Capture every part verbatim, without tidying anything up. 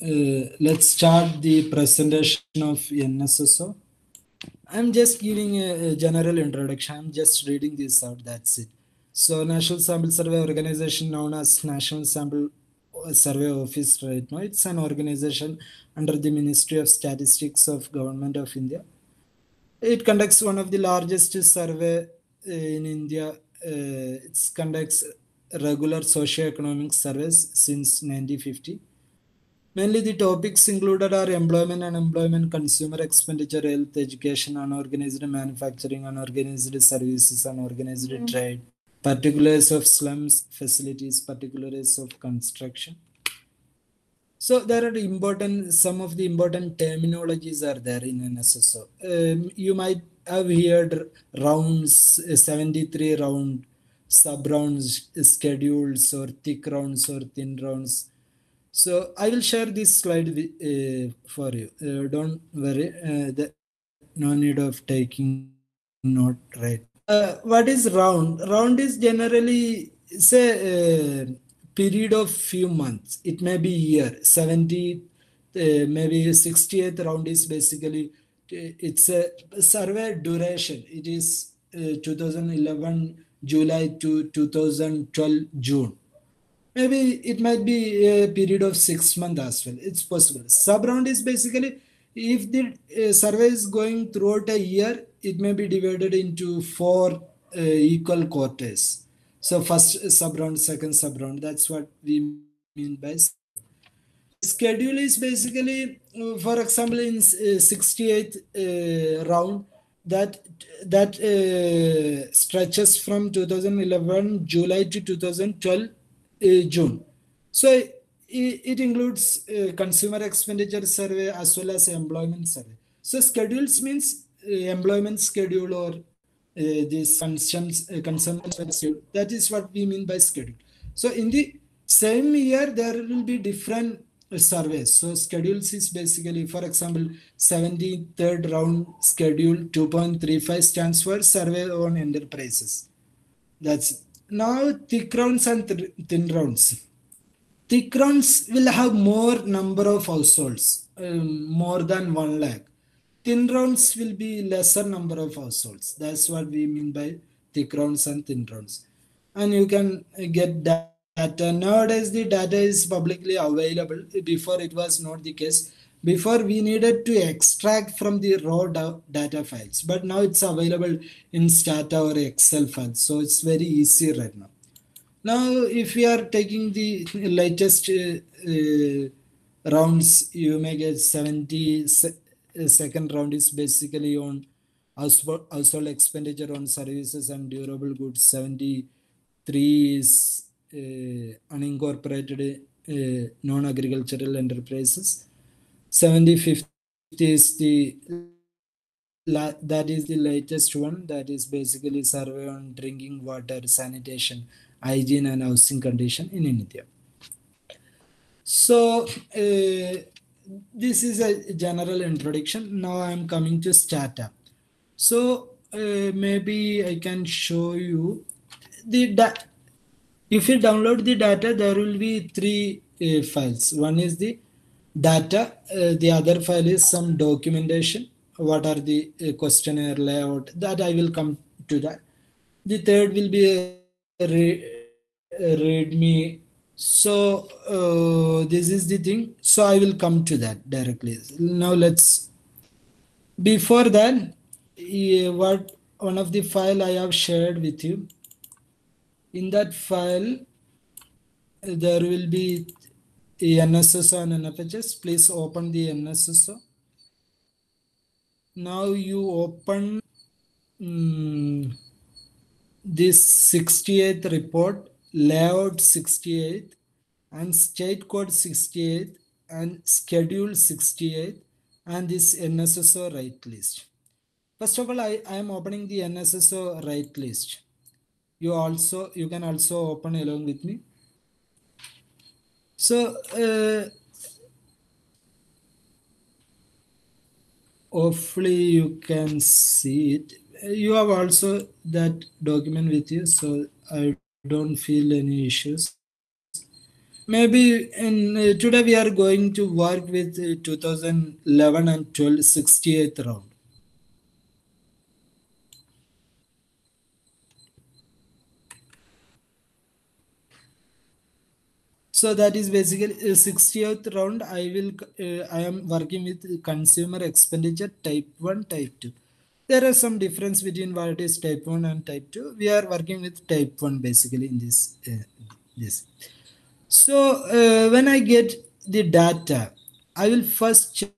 uh, let's start the presentation of N S S O. I'm just giving a, a general introduction. I'm just reading this out. That's it. So, National Sample Survey Organization, known as National Sample Survey Office, right now, it's an organization under the Ministry of Statistics of Government of India. It conducts one of the largest survey in India. Uh, it conducts regular socio-economic surveys since nineteen fifty. Mainly the topics included are employment, unemployment, consumer expenditure, health, education, unorganized manufacturing, unorganized services, unorganized mm. trade, particulars of slums, facilities, particulars of construction. So there are important, some of the important terminologies are there in N S S O. Um, you might have heard rounds, seventy-three round, sub rounds, schedules, or thick rounds or thin rounds. So I will share this slide with, uh, for you. Uh, don't worry, uh, the, no need of taking note right now. Uh, what is round? Round is generally say a period of few months. It may be year. seventy, uh, maybe sixtieth round is basically, uh, it's a survey duration. It is uh, two thousand eleven July to two thousand twelve June. Maybe it might be a period of six months as well. It's possible. Sub round is basically, if the uh, survey is going throughout a year, it may be divided into four uh, equal quarters. So first sub round, second sub round. That's what we mean by. Schedule is basically, uh, for example, in uh, sixty-eighth uh, round, that that uh, stretches from two thousand eleven July to two thousand twelve uh, June. So it, it includes uh, consumer expenditure survey as well as employment survey. So schedules means uh, employment schedule or uh, this consumption uh, consumption schedule. That is what we mean by schedule. So in the same year, there will be different surveys. So schedules is basically, for example, seventy-third round schedule two point three five stands for survey on enterprises. That's it. Now thick rounds and th thin rounds. Thick rounds will have more number of households, um, more than one lakh. Thin rounds will be lesser number of households. That's what we mean by thick rounds and thin rounds. And you can get data. Nowadays, the data is publicly available. Before it was not the case. Before we needed to extract from the raw data files, but now it's available in Stata or Excel files. So it's very easy right now. Now, if we are taking the latest uh, uh, rounds, you may get seventy. Uh, second round is basically on household, household expenditure on services and durable goods. seventy-three is uh, unincorporated uh, non-agricultural enterprises. seventy-fifth is the La, that is the latest one. That is basically survey on drinking water, sanitation, hygiene and housing condition in India. So uh, this is a general introduction. Now I am coming to Stata. So uh, maybe I can show you the data. If you download the data, there will be three uh, files. One is the data. Uh, the other file is some documentation. What are the uh, questionnaire layout? That I will come to that. The third will be a, re, a readme. So uh, this is the thing. So I will come to that directly. Now let's. Before that, uh, what one of the file I have shared with you. In that file, there will be N S S O and N F H S. Please open the N S S O. Now you open um, this sixty-eighth report, layout sixty-eight, and state code sixty-eight, and schedule sixty-eight, and this N S S O right list. First of all, I, I am opening the N S S O right list. You also you can also open along with me. So uh, hopefully you can see it. You have also that document with you, so I don't feel any issues. Maybe in uh, today we are going to work with uh, two thousand eleven and twelve sixty-eighth round. So that is basically uh, sixtieth round. I will uh, I am working with consumer expenditure type one, type two. There are some difference between what is type one and type two. We are working with type one basically in this uh, this. So uh, when I get the data, I will first check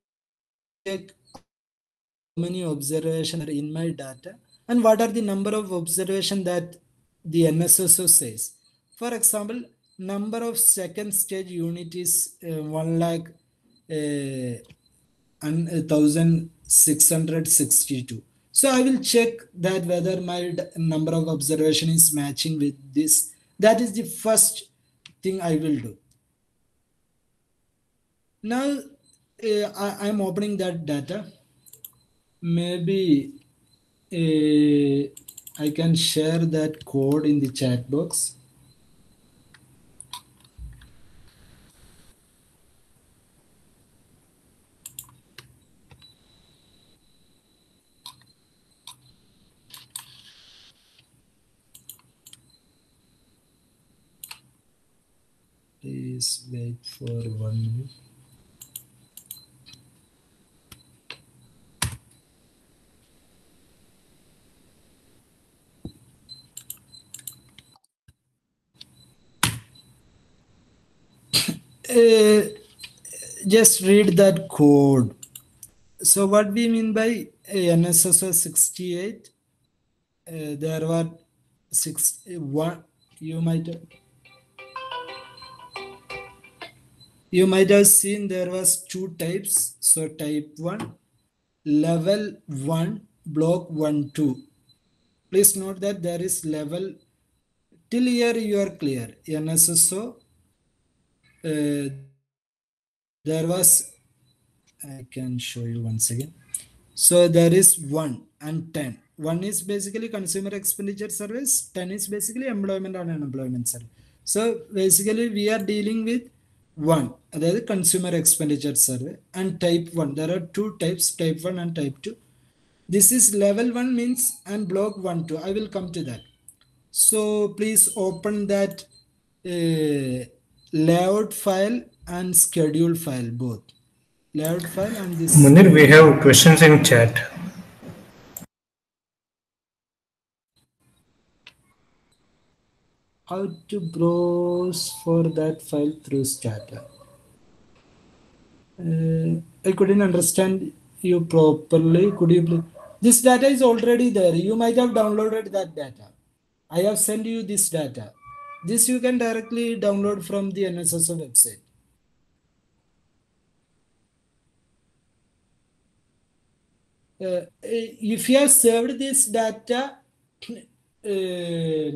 how many observations are in my data and what are the number of observations that the N S S O says. For example, number of second stage unit is uh, one lakh uh, and one thousand six hundred sixty-two. So I will check that whether my d- number of observation is matching with this. That is the first thing I will do. Now uh, I am opening that data. Maybe uh, I can share that code in the chat box. Please wait for one minute. Uh, just read that code. So what we mean by uh, N S S O sixty-eight? Uh, there were six one. You might you might have seen there was two types. So type one, level one, block one two. Please note that there is level till here you are clear. N S S O. Uh, there was I can show you once again. So there is one and ten. One is basically consumer expenditure service. ten is basically employment and unemployment service. So basically we are dealing with one, that is consumer expenditure survey, and type one. There are two types, type one and type two. This is level one means and block one two. I will come to that. So please open that uh, layout file and schedule file both. Layout file and this Munir, we schedule have file. questions in chat. How to browse for that file through Stata? Uh, I couldn't understand you properly. Could you please? This data is already there. You might have downloaded that data. I have sent you this data. This you can directly download from the N S S O website. Uh, if you have saved this data, uh,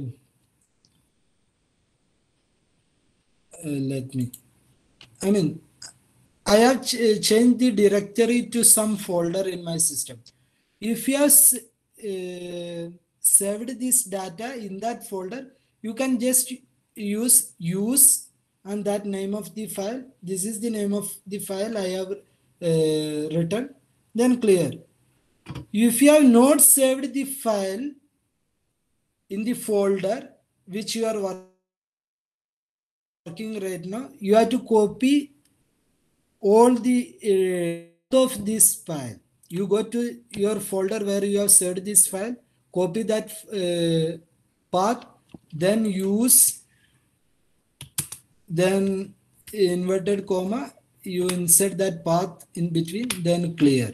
uh, let me. I mean, I have ch- uh, changed the directory to some folder in my system. If you have uh, saved this data in that folder, you can just use use and that name of the file. This is the name of the file I have uh, written. Then clear. If you have not saved the file in the folder which you are working right now, you have to copy all the uh, of this file. You go to your folder where you have saved this file, copy that uh, path, then use, then inverted comma, you insert that path in between, then clear.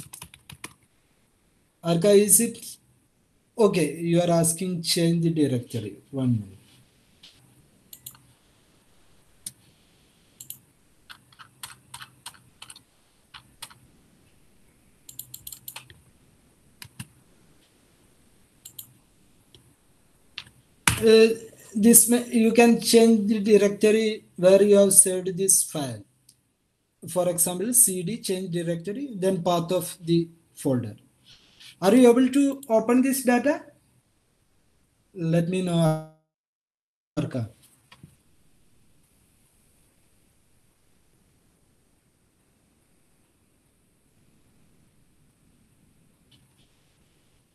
Arka, is it okay? You are asking change the directory. One minute. Uh, this may, you can change the directory where you have saved this file. For example, cd change directory, then path of the folder. Are you able to open this data? Let me know, Arka.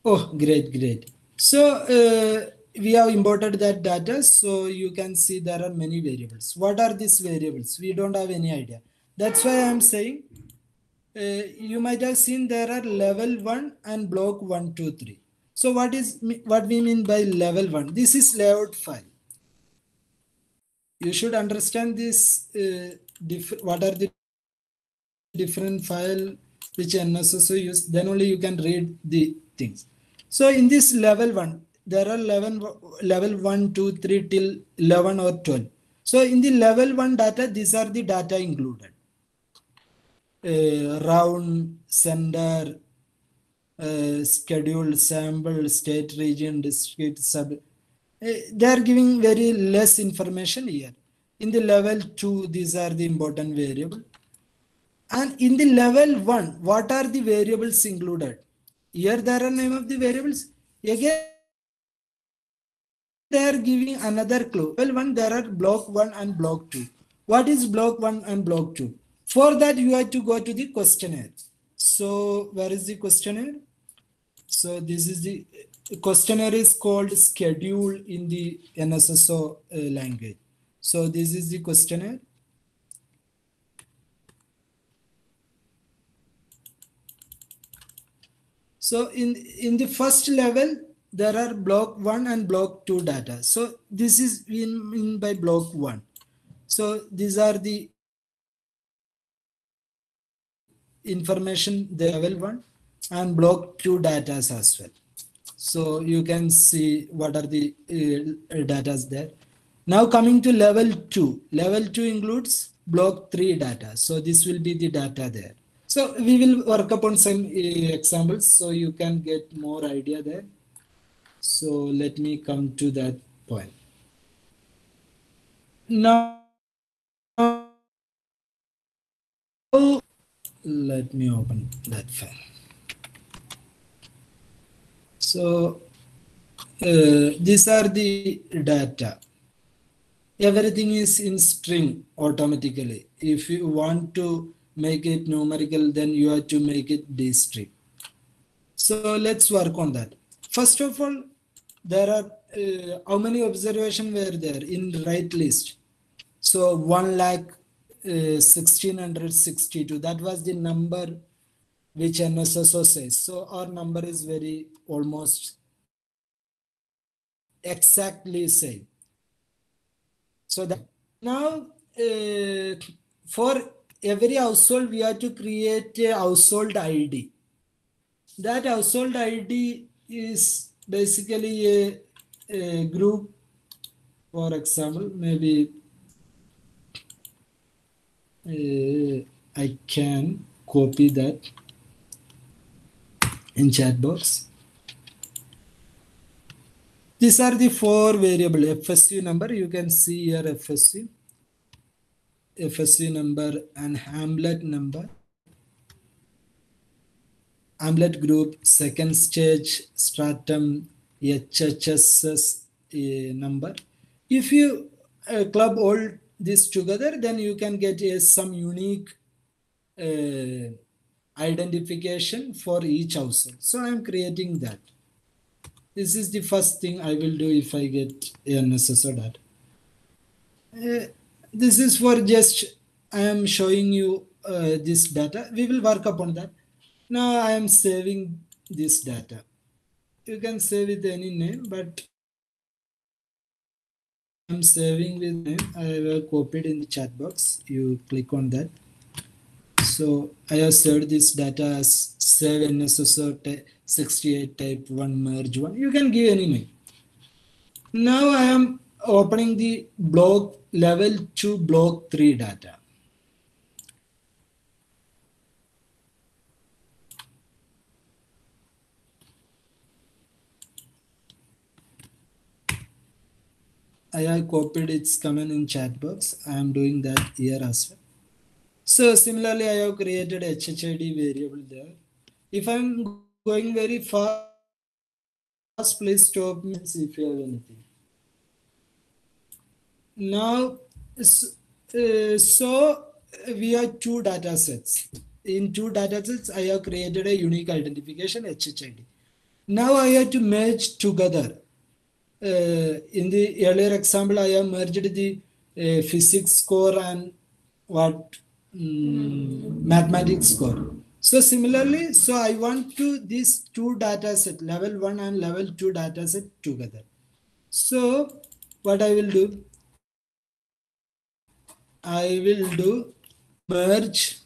Oh, great, great. So uh, we have imported that data. So you can see there are many variables. What are these variables? We don't have any idea. That's why I'm saying uh, you might have seen there are level one and block one, two, three. So what is what we mean by level one? This is layout file. You should understand this. Uh, diff- what are the different file which N S S O use? Then only you can read the things. So in this level one, there are eleven, level one, two, three till eleven or twelve. So in the level one data, these are the data included. Uh, round, sender, uh, schedule, sample, state, region, district, sub. Uh, they are giving very less information here. In the level two, these are the important variable. And in the level one, what are the variables included? Here there are name of the variables. Again, they are giving another clue. Level one, there are block one and block two. What is block one and block two? For that, you have to go to the questionnaire. So where is the questionnaire? So this is the questionnaire is called schedule in the N S S O uh, language. So this is the questionnaire. So in, in the first level, there are block one and block two data. So this is in, in by block one. So these are the information, the level one and block two data as well. So you can see what are the uh, data there. Now coming to level two. Level two includes block three data. So this will be the data there. So we will work upon some uh, examples so you can get more idea there. So let me come to that point. Now, let me open that file. So uh, these are the data. Everything is in string automatically. If you want to make it numerical, then you have to make it D string. So let's work on that. First of all, there are uh, how many observations were there in right list? So one lakh uh, sixteen hundred sixty-two. That was the number which N S S O says. So our number is very almost exactly same. So that now uh, for every household we have to create a household I D. That household I D is basically a, a group. For example, maybe uh, I can copy that in chat box. These are the four variable F S U number. You can see here F S U, F S U number and Hamlet number. Hamlet group, second stage, stratum, H H S S uh, number. If you uh, club all this together, then you can get uh, some unique uh, identification for each household. So I'm creating that. This is the first thing I will do if I get N S S O data. Uh, this is for just, I am showing you uh, this data. We will work upon that. Now I am saving this data. You can save with any name, but I'm saving with name. I have copied in the chat box. You click on that. So I have saved this data as save N S S O sixty-eight type one merge one. You can give any name. Now I am opening the block level two block three data. I have copied its comment in chat box. I am doing that here as well. So similarly, I have created H H I D variable there. If I'm going very fast, please stop me and see if you have anything. Now, uh, so we have two data sets. In two data sets, I have created a unique identification H H I D. Now I have to merge together. Uh, in the earlier example, I have merged the uh, physics score and what mm, mathematics score. So similarly, so I want to these two data set, level one and level two data set together. So what I will do, I will do merge.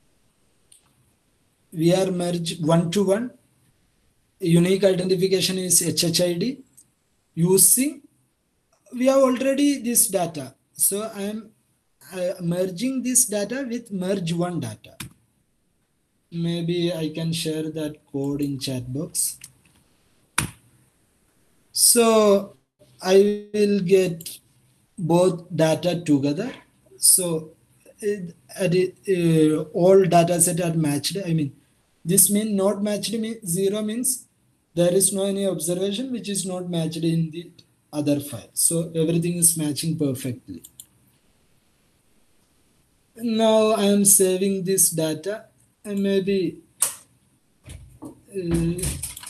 We are merge one to one. Unique identification is H H I D using we have already this data. So I am uh, merging this data with merge one data. Maybe I can share that code in chat box. So I will get both data together. So it, it, uh, all data set are matched. I mean, this mean not matched mean zero means there is no any observation which is not matched in the other file. So everything is matching perfectly. Now I am saving this data and maybe uh,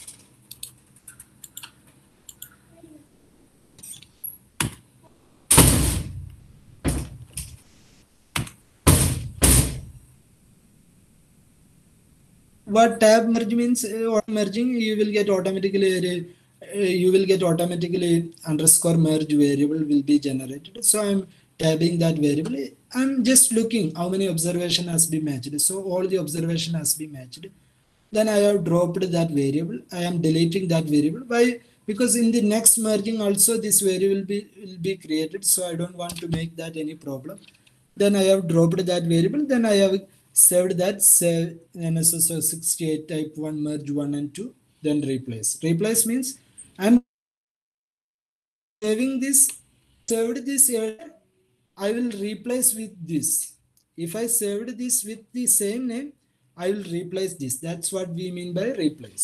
what tab merge means uh, what merging you will get automatically uh, you will get automatically underscore merge variable will be generated. So I'm tabbing that variable. I'm just looking how many observation has been matched. So all the observation has been matched. Then I have dropped that variable. I am deleting that variable. Why? Because in the next merging also this variable will be, will be created. So I don't want to make that any problem. Then I have dropped that variable. Then I have saved that save N S S O sixty-eight type one merge one and two. Then replace. Replace means I'm saving this, saved this earlier. I will replace with this. If I saved this with the same name, I will replace this. That's what we mean by replace.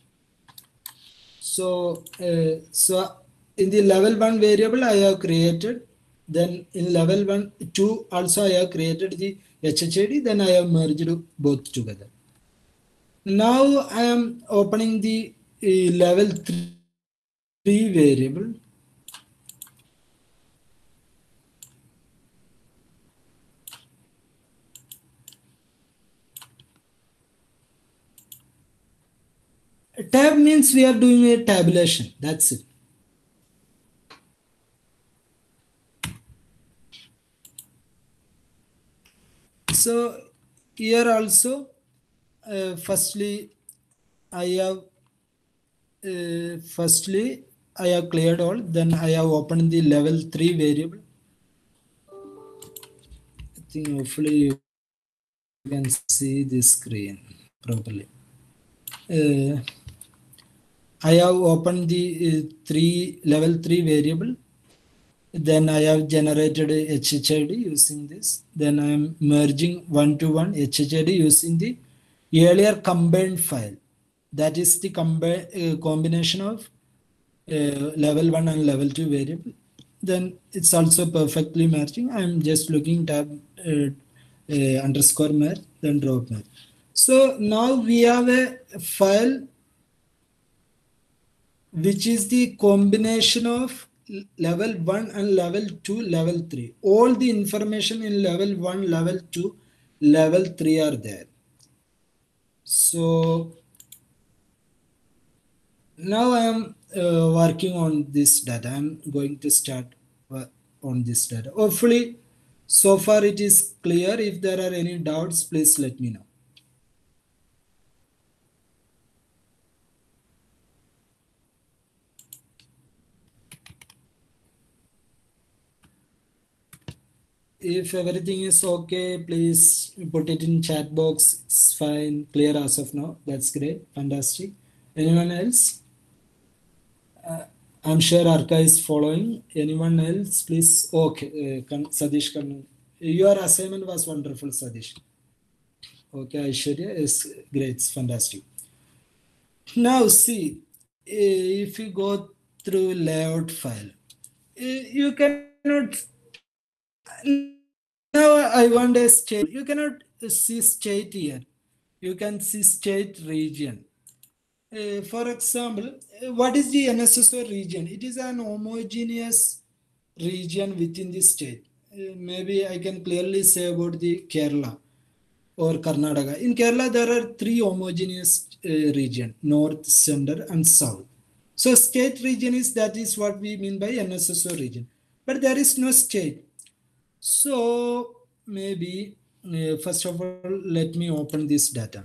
So, uh, so in the level one variable I have created, then in level one, two also I have created the H H I D, then I have merged both together. Now I am opening the uh, level three variable. Tab means we are doing a tabulation. That's it. So here also, uh, firstly, I have uh, firstly I have cleared all. Then I have opened the level three variable. I think hopefully you can see the screen properly. Uh, I have opened the uh, three level three variable. Then I have generated a H H I D using this. Then I am merging one to one H H I D using the earlier combined file. That is the combi- uh, combination of uh, level one and level two variable. Then it's also perfectly matching. I'm just looking tab uh, uh, underscore merge, then drop merge. So now we have a file which is the combination of level one and level two, level three. All the information in level one, level two, level three are there. So now I am uh, working on this data. I'm going to start uh, on this data. Hopefully, so far it is clear. If there are any doubts, please let me know. If everything is okay, please put it in chat box. It's fine, clear as of now. That's great, fantastic. Anyone else? Uh, I'm sure Arka is following. Anyone else, please? Okay, uh, Kan- Sadish, Kan- your assignment was wonderful, Sadish. Okay, Aishwarya is great, it's fantastic. Now see, eh, if you go through layout file, eh, you cannot. Now I want a state. You cannot see state here. You can see state region. Uh, for example, uh, what is the N S S O region? It is an homogeneous region within the state. Uh, maybe I can clearly say about the Kerala or Karnataka. In Kerala, there are three homogeneous uh, region: north, center, and south. So state region is that is what we mean by N S S O region. But there is no state. So maybe uh, first of all, let me open this data.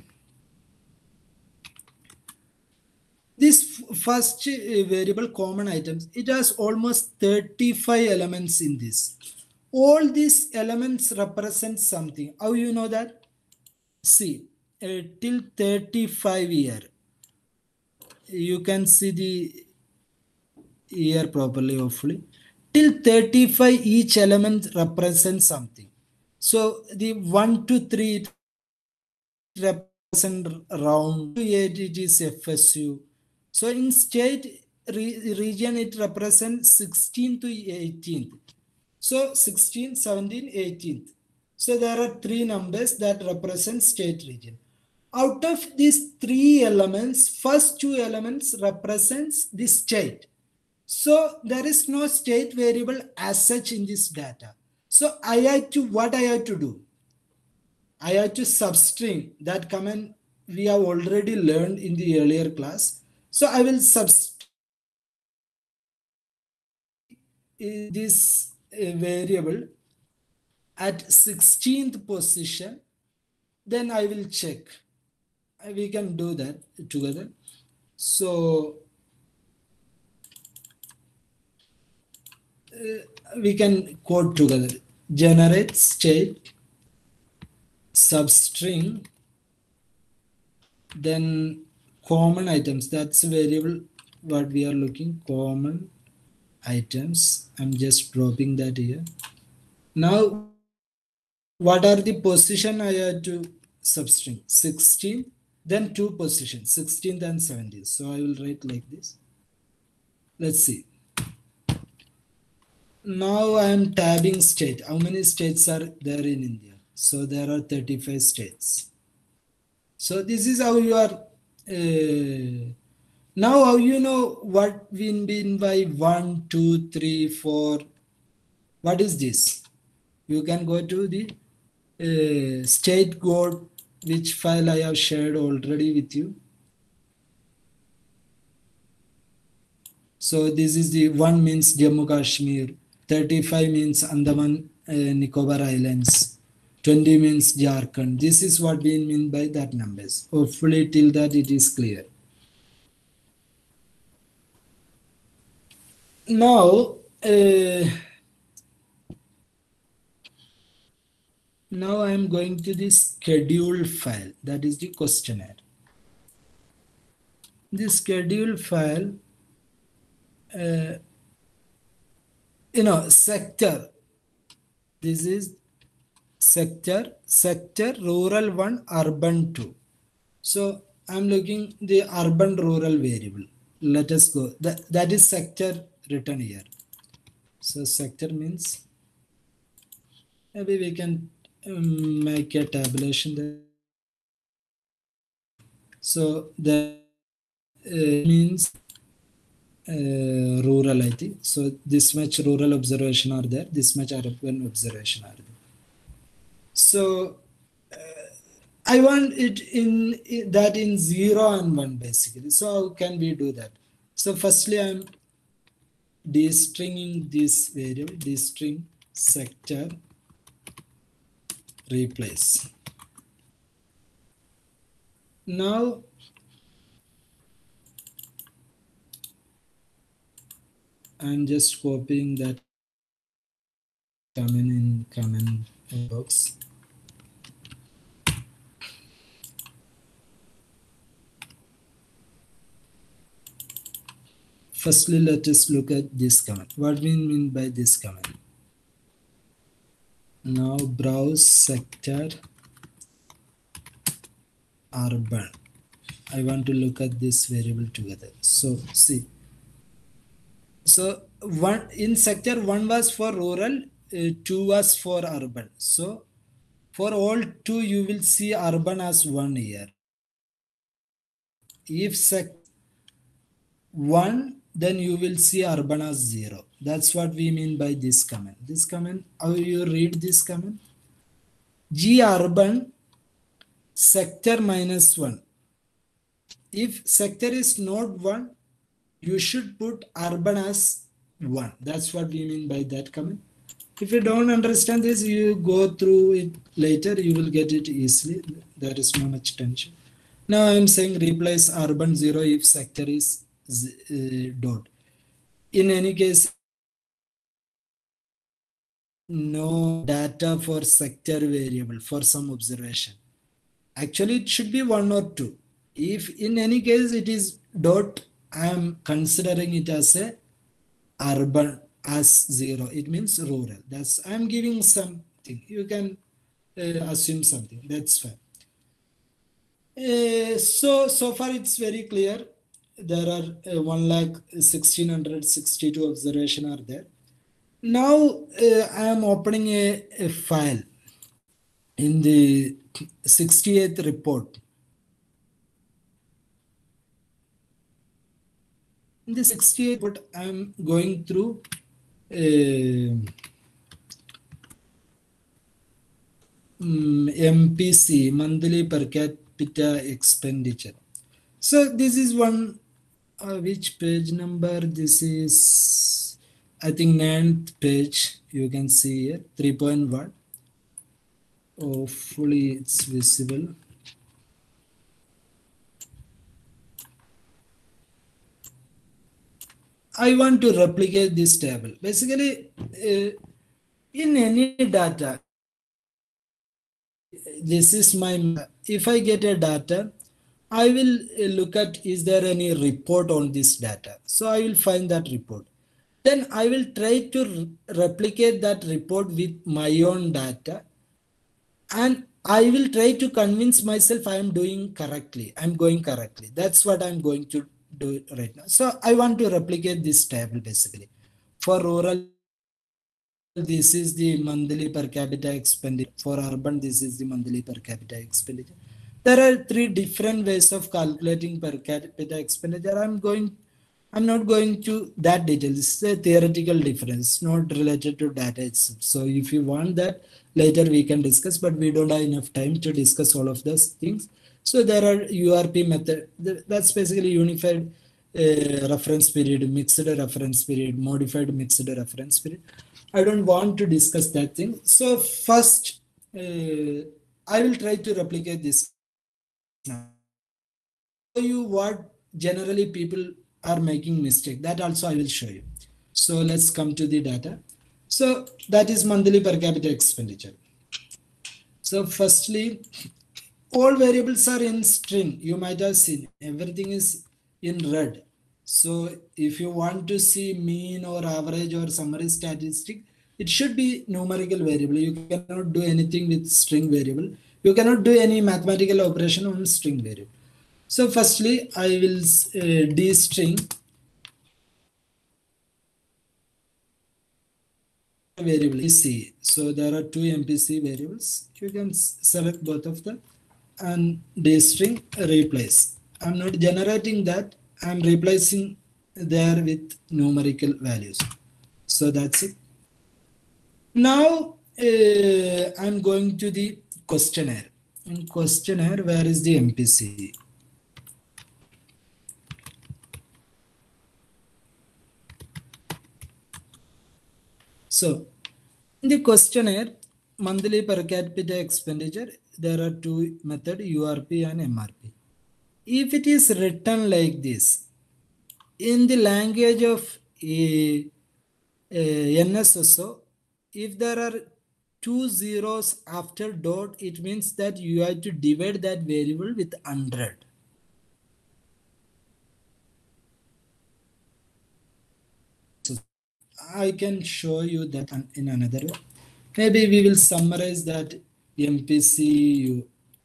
This f- first uh, variable common items, it has almost thirty-five elements in this. All these elements represent something. How you know that? See, uh, till thirty-five year, you can see the year properly, hopefully. Till thirty-five, each element represents something. So the one to three it represent round, to eight it is F S U. So in state re- region, it represents sixteen to eighteenth. So sixteen, seventeen, eighteenth. So there are three numbers that represent state region. Out of these three elements, first two elements represents the state. So there is no state variable as such in this data. So I had to, what I had to do? I had to substring that command we have already learned in the earlier class. So I will substring this uh, variable at sixteenth position. Then I will check. Uh, We can do that together. So uh, we can code together. Generate state substring, then common items. That's a variable what we are looking, common items. I'm just dropping that here. Now, what are the position I had to substring? sixteen, then two positions, sixteenth and seventeenth. So I will write like this. Let's see. Now I am tabbing state. How many states are there in India? So there are thirty-five states. So this is how you are. Uh, now how you know what we mean by one, two, three, four. What is this? You can go to the uh, state code, which file I have shared already with you. So this is the one means Jammu Kashmir, thirty-five means Andaman uh, Nicobar Islands, twenty means Jharkhand. This is what we mean by that numbers. Hopefully till that it is clear. Now, uh, now I am going to the schedule file. That is the questionnaire. The schedule file, uh, you know, sector. This is sector, sector, rural one, urban two. So I'm looking the urban rural variable. Let us go. That, that is sector written here. So sector means maybe we can um, make a tabulation there. So that uh, means uh, rural, I think. So this much rural observation are there. This much urban observation are there. So uh, I want it in, in that in zero and one basically. So how can we do that? So firstly, I'm destringing this variable, destring sector replace. Now I'm just copying that comment in comment box. Firstly, let us look at this command. What we mean by this command? Now browse sector urban. I want to look at this variable together. So see. So one in sector one was for rural, uh, two was for urban. So for all two, you will see urban as one here. If sector one, then you will see urban as zero. That's what we mean by this comment. This comment, how you read this comment? G urban sector minus one. If sector is not one, you should put urban as one. That's what we mean by that comment. If you don't understand this, you go through it later, you will get it easily. There is no much tension. Now I'm saying replace urban zero if sector is uh, dot. In any case, no data for sector variable for some observation. Actually, it should be one or two. If in any case it is dot, I am considering it as a urban as zero. It means rural. That's I'm giving something. You can uh, assume something. That's fine. Uh, so so far it's very clear. There are uh, one lakh sixteen hundred sixty two observation are there. Now uh, I am opening a, a file in the sixty-eighth report. In the sixty-eighth report, I am going through uh, um, M P C, monthly per capita expenditure. So this is one, uh, which page number? This is, I think, ninth page. You can see here, three point one. Hopefully it's visible. I want to replicate this table. Basically, uh, in any data, this is my, if I get a data, I will look at, is there any report on this data? So I will find that report. Then I will try to re replicate that report with my own data. And I will try to convince myself I am doing correctly. I'm going correctly. That's what I'm going to do right now. So I want to replicate this table basically. For rural, this is the monthly per capita expenditure. For urban, this is the monthly per capita expenditure. There are three different ways of calculating per capita expenditure. I'm going, I'm not going to that detail. This is a theoretical difference, not related to data itself. So if you want that, later we can discuss, but we don't have enough time to discuss all of those things. So there are U R P method. That's basically unified uh, reference period, mixed reference period, modified mixed reference period. I don't want to discuss that thing. So first, uh, I will try to replicate this now. Show you what generally people are making mistake. That also I will show you. So let's come to the data. So that is monthly per capita expenditure. So firstly, all variables are in string. You might have seen everything is in red. So if you want to see mean or average or summary statistic, it should be numerical variable. You cannot do anything with string variable. You cannot do any mathematical operation on string variable. So firstly, I will uh, de-string variable is C. So there are two M P C variables. You can select both of them and de-string replace. I'm not generating that. I'm replacing there with numerical values. So that's it. Now uh, I'm going to the questionnaire. In questionnaire, where is the M P C? So in the questionnaire, monthly per capita expenditure, there are two methods, U R P and M R P. If it is written like this, in the language of a, a N S S O, if there are two zeros after dot, it means that you have to divide that variable with one hundred. So I can show you that in another way. Maybe we will summarize that M P C.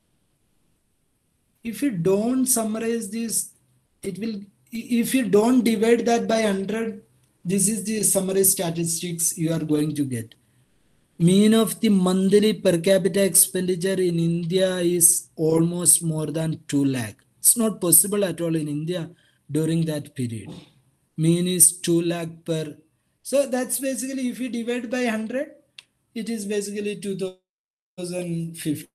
If you don't summarize this, it will, if you don't divide that by one hundred, this is the summary statistics you are going to get. Mean of the monthly per capita expenditure in India is almost more than two lakh. It's not possible at all in India during that period. Mean is two lakh per. So that's basically, if you divide by one hundred, it is basically two thousand fifty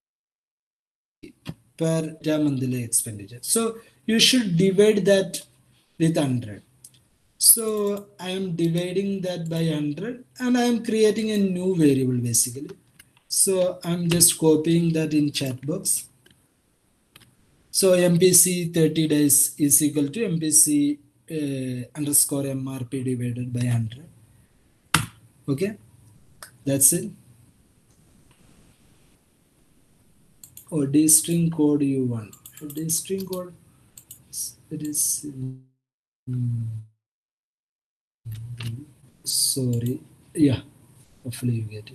per monthly expenditure. So you should divide that with one hundred. So I am dividing that by one hundred and I am creating a new variable basically. So I'm just copying that in chat box. So M P C thirty days is equal to M P C uh, underscore M R P divided by one hundred. Okay, that's it. Or D string code you want. D string code, it is. Um, sorry. Yeah, hopefully you get it.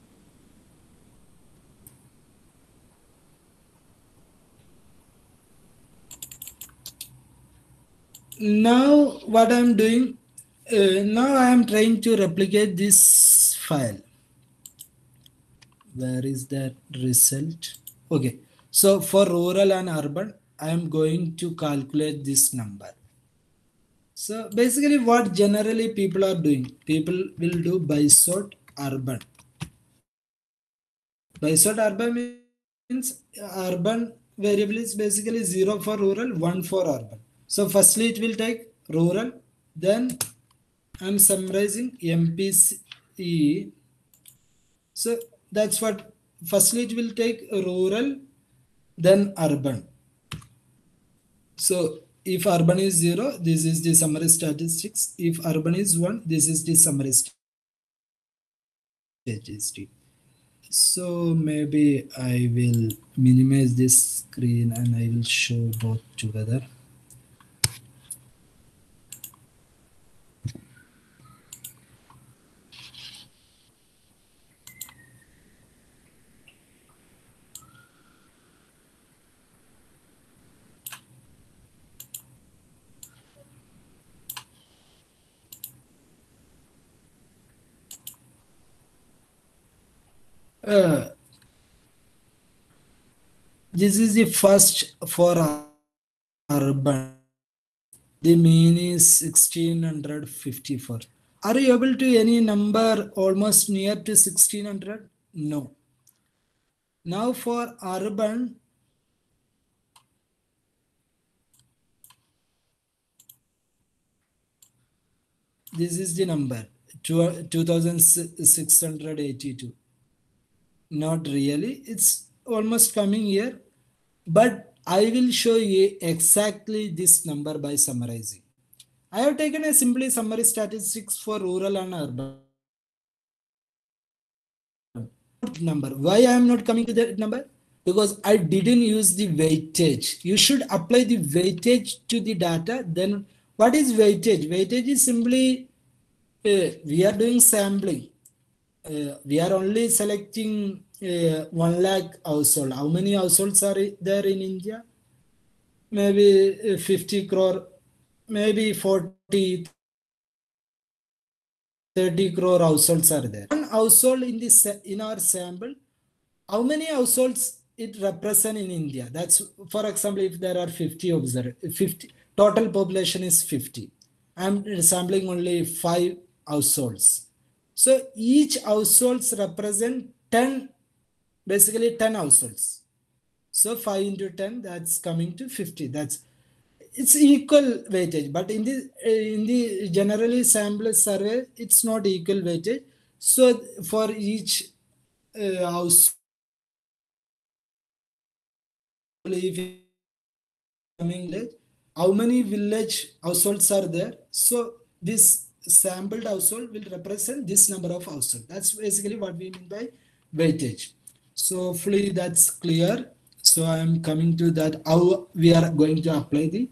Now what I'm doing, uh, now I am trying to replicate this file. Where is that result? Okay, so for rural and urban, I am going to calculate this number. So basically what generally people are doing, people will do by sort urban. By sort urban means urban variable is basically zero for rural, one for urban. So firstly it will take rural, then I'm summarizing M P C. So that's what, firstly it will take rural, then urban. So if urban is zero, this is the summary statistics. If urban is one, this is the summary statistics. So maybe I will minimize this screen and I will show both together. Uh, this is the first for urban. The mean is one thousand six hundred fifty-four. Are you able to any number almost near to sixteen hundred? No. Now for urban, this is the number, two thousand six hundred eighty-two. Not really, it's almost coming here, but I will show you exactly this number by summarizing. I have taken a simply summary statistics for rural and urban number. Why I am not coming to that number? Because I didn't use the weightage. You should apply the weightage to the data. Then what is weightage? Weightage is simply, uh, we are doing sampling. Uh, we are only selecting uh, one lakh household. How many households are there in India? Maybe uh, fifty crore, maybe forty, thirty crore households are there. One household in this in our sample, how many households it represent in India? That's, for example, if there are fifty observed, fifty total population is fifty. I'm sampling only five households. So each households represent ten, basically ten households. So five into ten, that's coming to fifty. That's, it's equal weightage, but in the in the generally sample survey, it's not equal weightage. So for each uh, house, if coming, how many village households are there? So this sampled household will represent this number of households. That's basically what we mean by weightage. So hopefully that's clear. So I am coming to that, how we are going to apply the,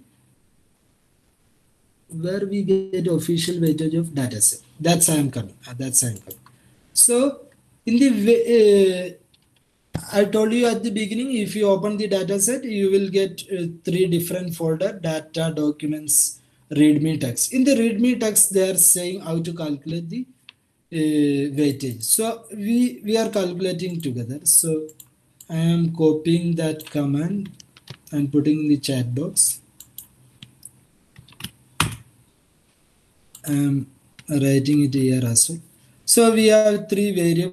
where we get official weightage of data set. That's I am coming. That's I am coming. So in the uh, I told you at the beginning, if you open the data set, you will get uh, three different folder: data, documents, readme text. In the readme text, they are saying how to calculate the uh, weightage. So we, we are calculating together. So I am copying that command and putting in the chat box. I'm writing it here as well. So we have three variables,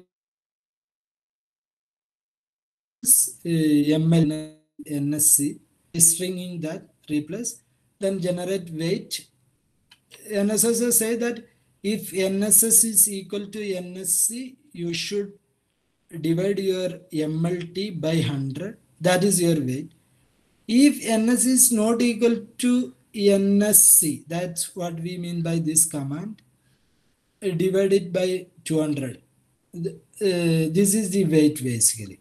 uh, M L, N S C, stringing that, replace, then generate weight. N S S say that if N S S is equal to N S C, you should divide your M L T by one hundred. That is your weight. If N S is not equal to N S C, that's what we mean by this command, uh, divide it by two hundred. The- uh, this is the weight basically.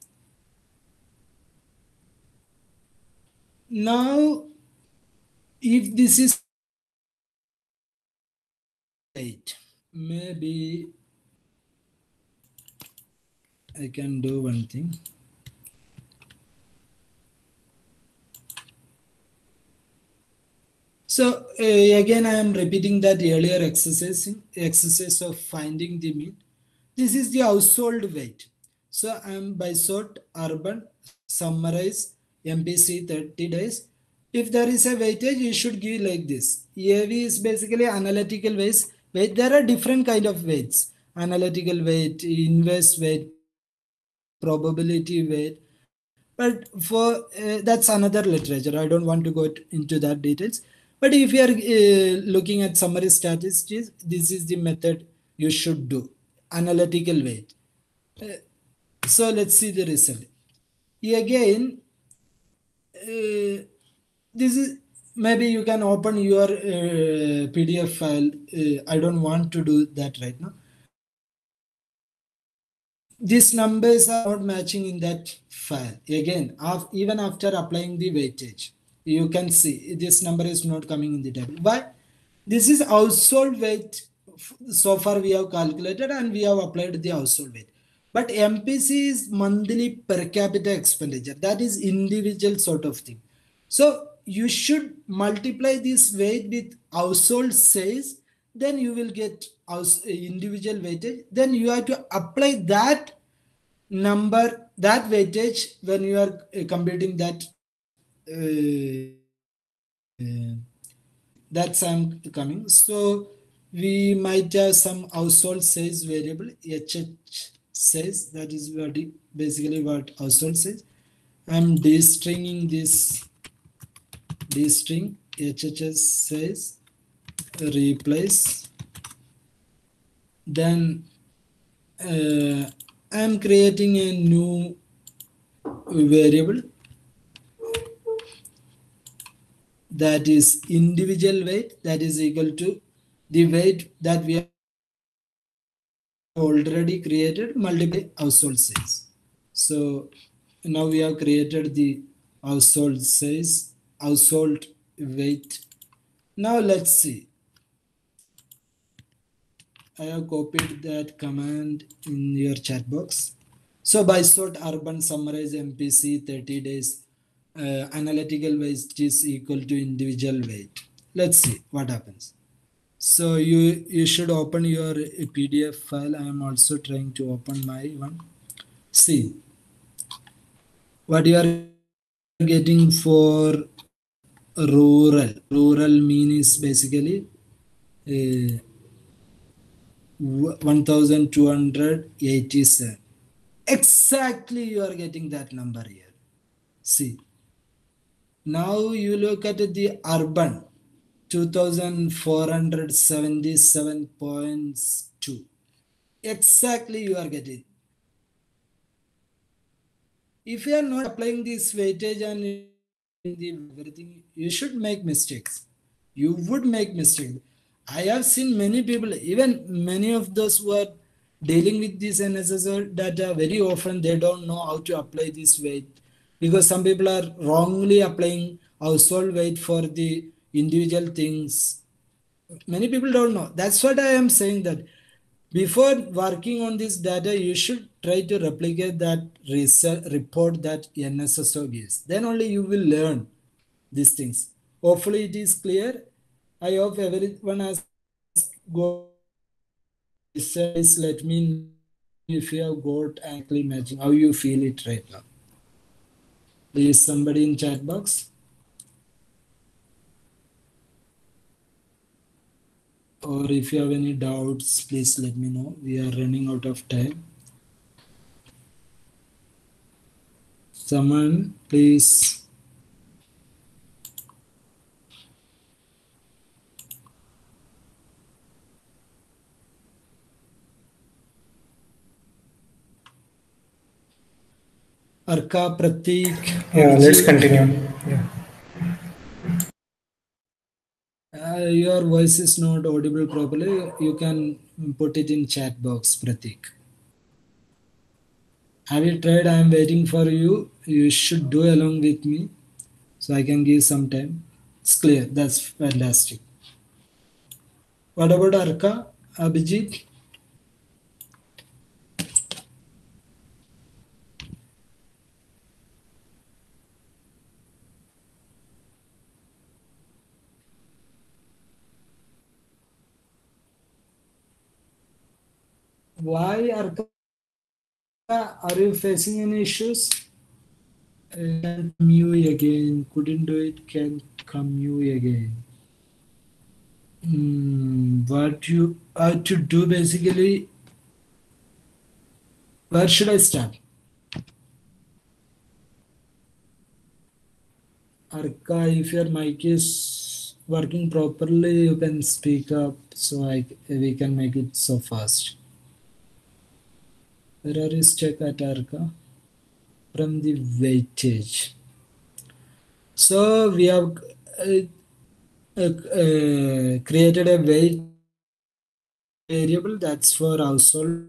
Now, if this is weight, maybe I can do one thing. So uh, again, I am repeating that earlier exercise, exercise of finding the mean. This is the household weight. So I am by sort urban summarize M P C thirty days. If there is a weightage, you should give like this. A V is basically analytical weights. Weight. There are different kind of weights. Analytical weight, inverse weight, probability weight. But for uh, that's another literature. I don't want to go into that details. But if you are uh, looking at summary statistics, this is the method you should do. Analytical weight. Uh, so let's see the result. Again, uh, this is maybe you can open your uh, P D F file. Uh, I don't want to do that right now. These numbers are not matching in that file. Again, af even after applying the weightage, you can see this number is not coming in the table. Why? This is household weight. So far we have calculated and we have applied the household weight. But M P C is monthly per capita expenditure. That is individual sort of thing. So you should multiply this weight with household size, then you will get house individual weightage. Then you have to apply that number, that weightage when you are uh, computing that. Uh, uh, that's I'm coming. So we might have some household size variable H H says, that is what it, basically what household says. I'm destringing this dstring H H S says replace. Then uh, I'm creating a new variable that is individual weight, that is equal to the weight that we have already created multiply household size. So now we have created the household size, household weight. Now let's see. I have copied that command in your chat box. So by sort urban summarize M P C thirty days uh, analytical weight is equal to individual weight. Let's see what happens. So you you should open your P D F file. I am also trying to open my one. See what you are getting for rural. Rural mean is basically uh, one thousand two hundred eighty-seven. Exactly, you are getting that number here. See, now you look at the urban two thousand four hundred seventy-seven point two. Exactly, you are getting. If you are not applying this weightage and the everything, you should make mistakes. You would make mistakes. I have seen many people, even many of those who are dealing with this N S S O data, very often they don't know how to apply this weight, because some people are wrongly applying household weight for the individual things. Many people don't know. That's what I am saying, that before working on this data, you should try to replicate that research report that N S S O gives. Then only you will learn these things. Hopefully it is clear. I hope everyone has got this. Let me know if you have got actually matching how you feel it right now. Please, somebody in chat box. or if you have any doubts, please let me know. We are running out of time. Someone, please. Arka, Pratik, Yeah, let's Abhijit. continue. Yeah. Uh, your voice is not audible properly. You can put it in chat box, Pratik. Have you tried? I am waiting for you. You should do along with me, so I can give some time. It's clear. That's fantastic. What about Arka, Abhijit? Why, Arka? Are you facing any issues? Uh, Can come you again. Couldn't do it. Can come you again. Hmm, what you have to do basically? Where should I start? Arka, if your mic is working properly, you can speak up so I, we can make it so fast. Where are you stuck at, Arka? From the weightage. So we have uh, uh, uh, created a weight variable that's for household.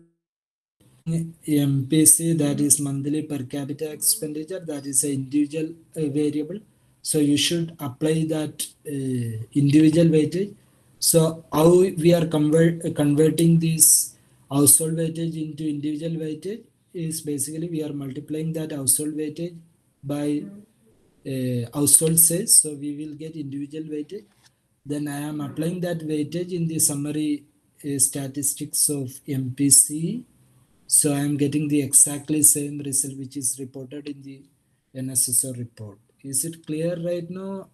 M P C, that is monthly per capita expenditure, that is an individual uh, variable. So you should apply that uh, individual weightage. So how we are convert, uh, converting this household weightage into individual weightage is basically we are multiplying that household weightage by uh, household size. So we will get individual weightage. Then I am applying that weightage in the summary uh, statistics of M P C. So I am getting the exactly same result which is reported in the N S S O report. Is it clear right now?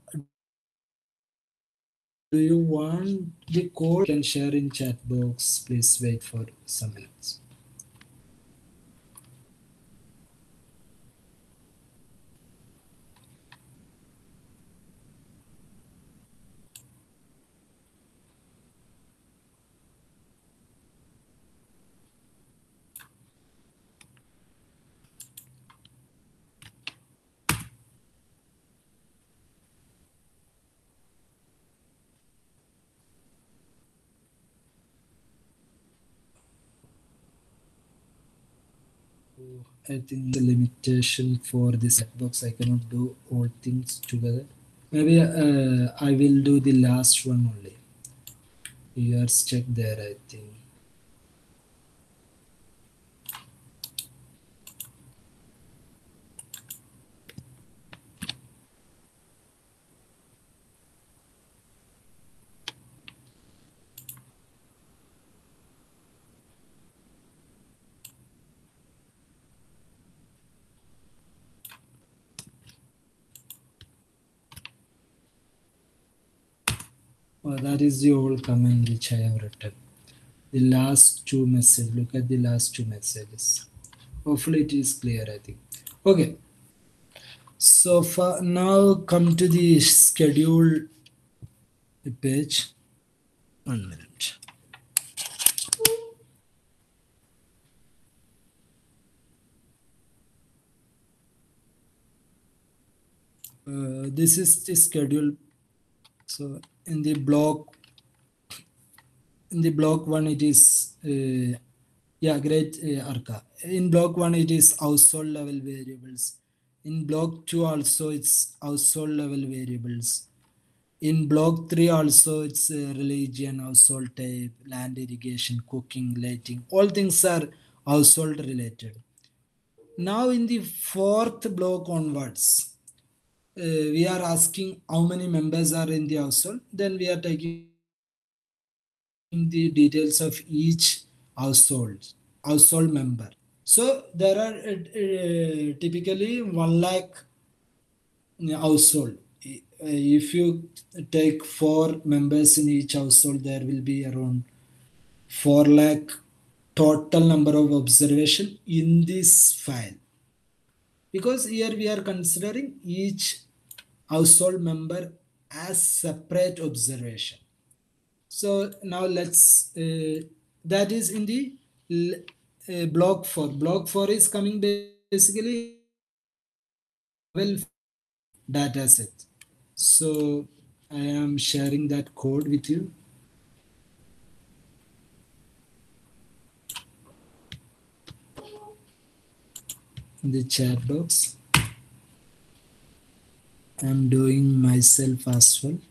Do you want the code? You can share in chat box. Please wait for some minutes. I think the limitation for this chat box, I cannot do all things together. Maybe uh, I will do the last one only. You are stuck there, I think. Oh, that is the old comment which I have written. The last two messages. Look at the last two messages. Hopefully it is clear, I think. Okay. So for now come to the schedule page. One minute. Uh, this is the schedule. So in the block, in the block one, it is uh, yeah, great, uh, Arka. In block one, it is household level variables. In block two, also it's household level variables. In block three, also it's uh, religion, household type, land irrigation, cooking, lighting. All things are household related. Now in the fourth block onwards, uh, we are asking how many members are in the household. Then we are taking the details of each household household member. So there are uh, uh, typically one lakh household. if you take four members in each household, there will be around four lakh total number of observation in this file. Because here we are considering each household member as separate observation. So now let's, uh, that is in the uh, block four. Block four is coming basically level data set. So I am sharing that code with you. In the chat box. I'm doing myself as well.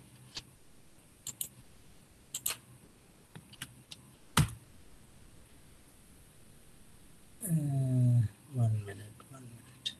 Uh, one minute, one minute.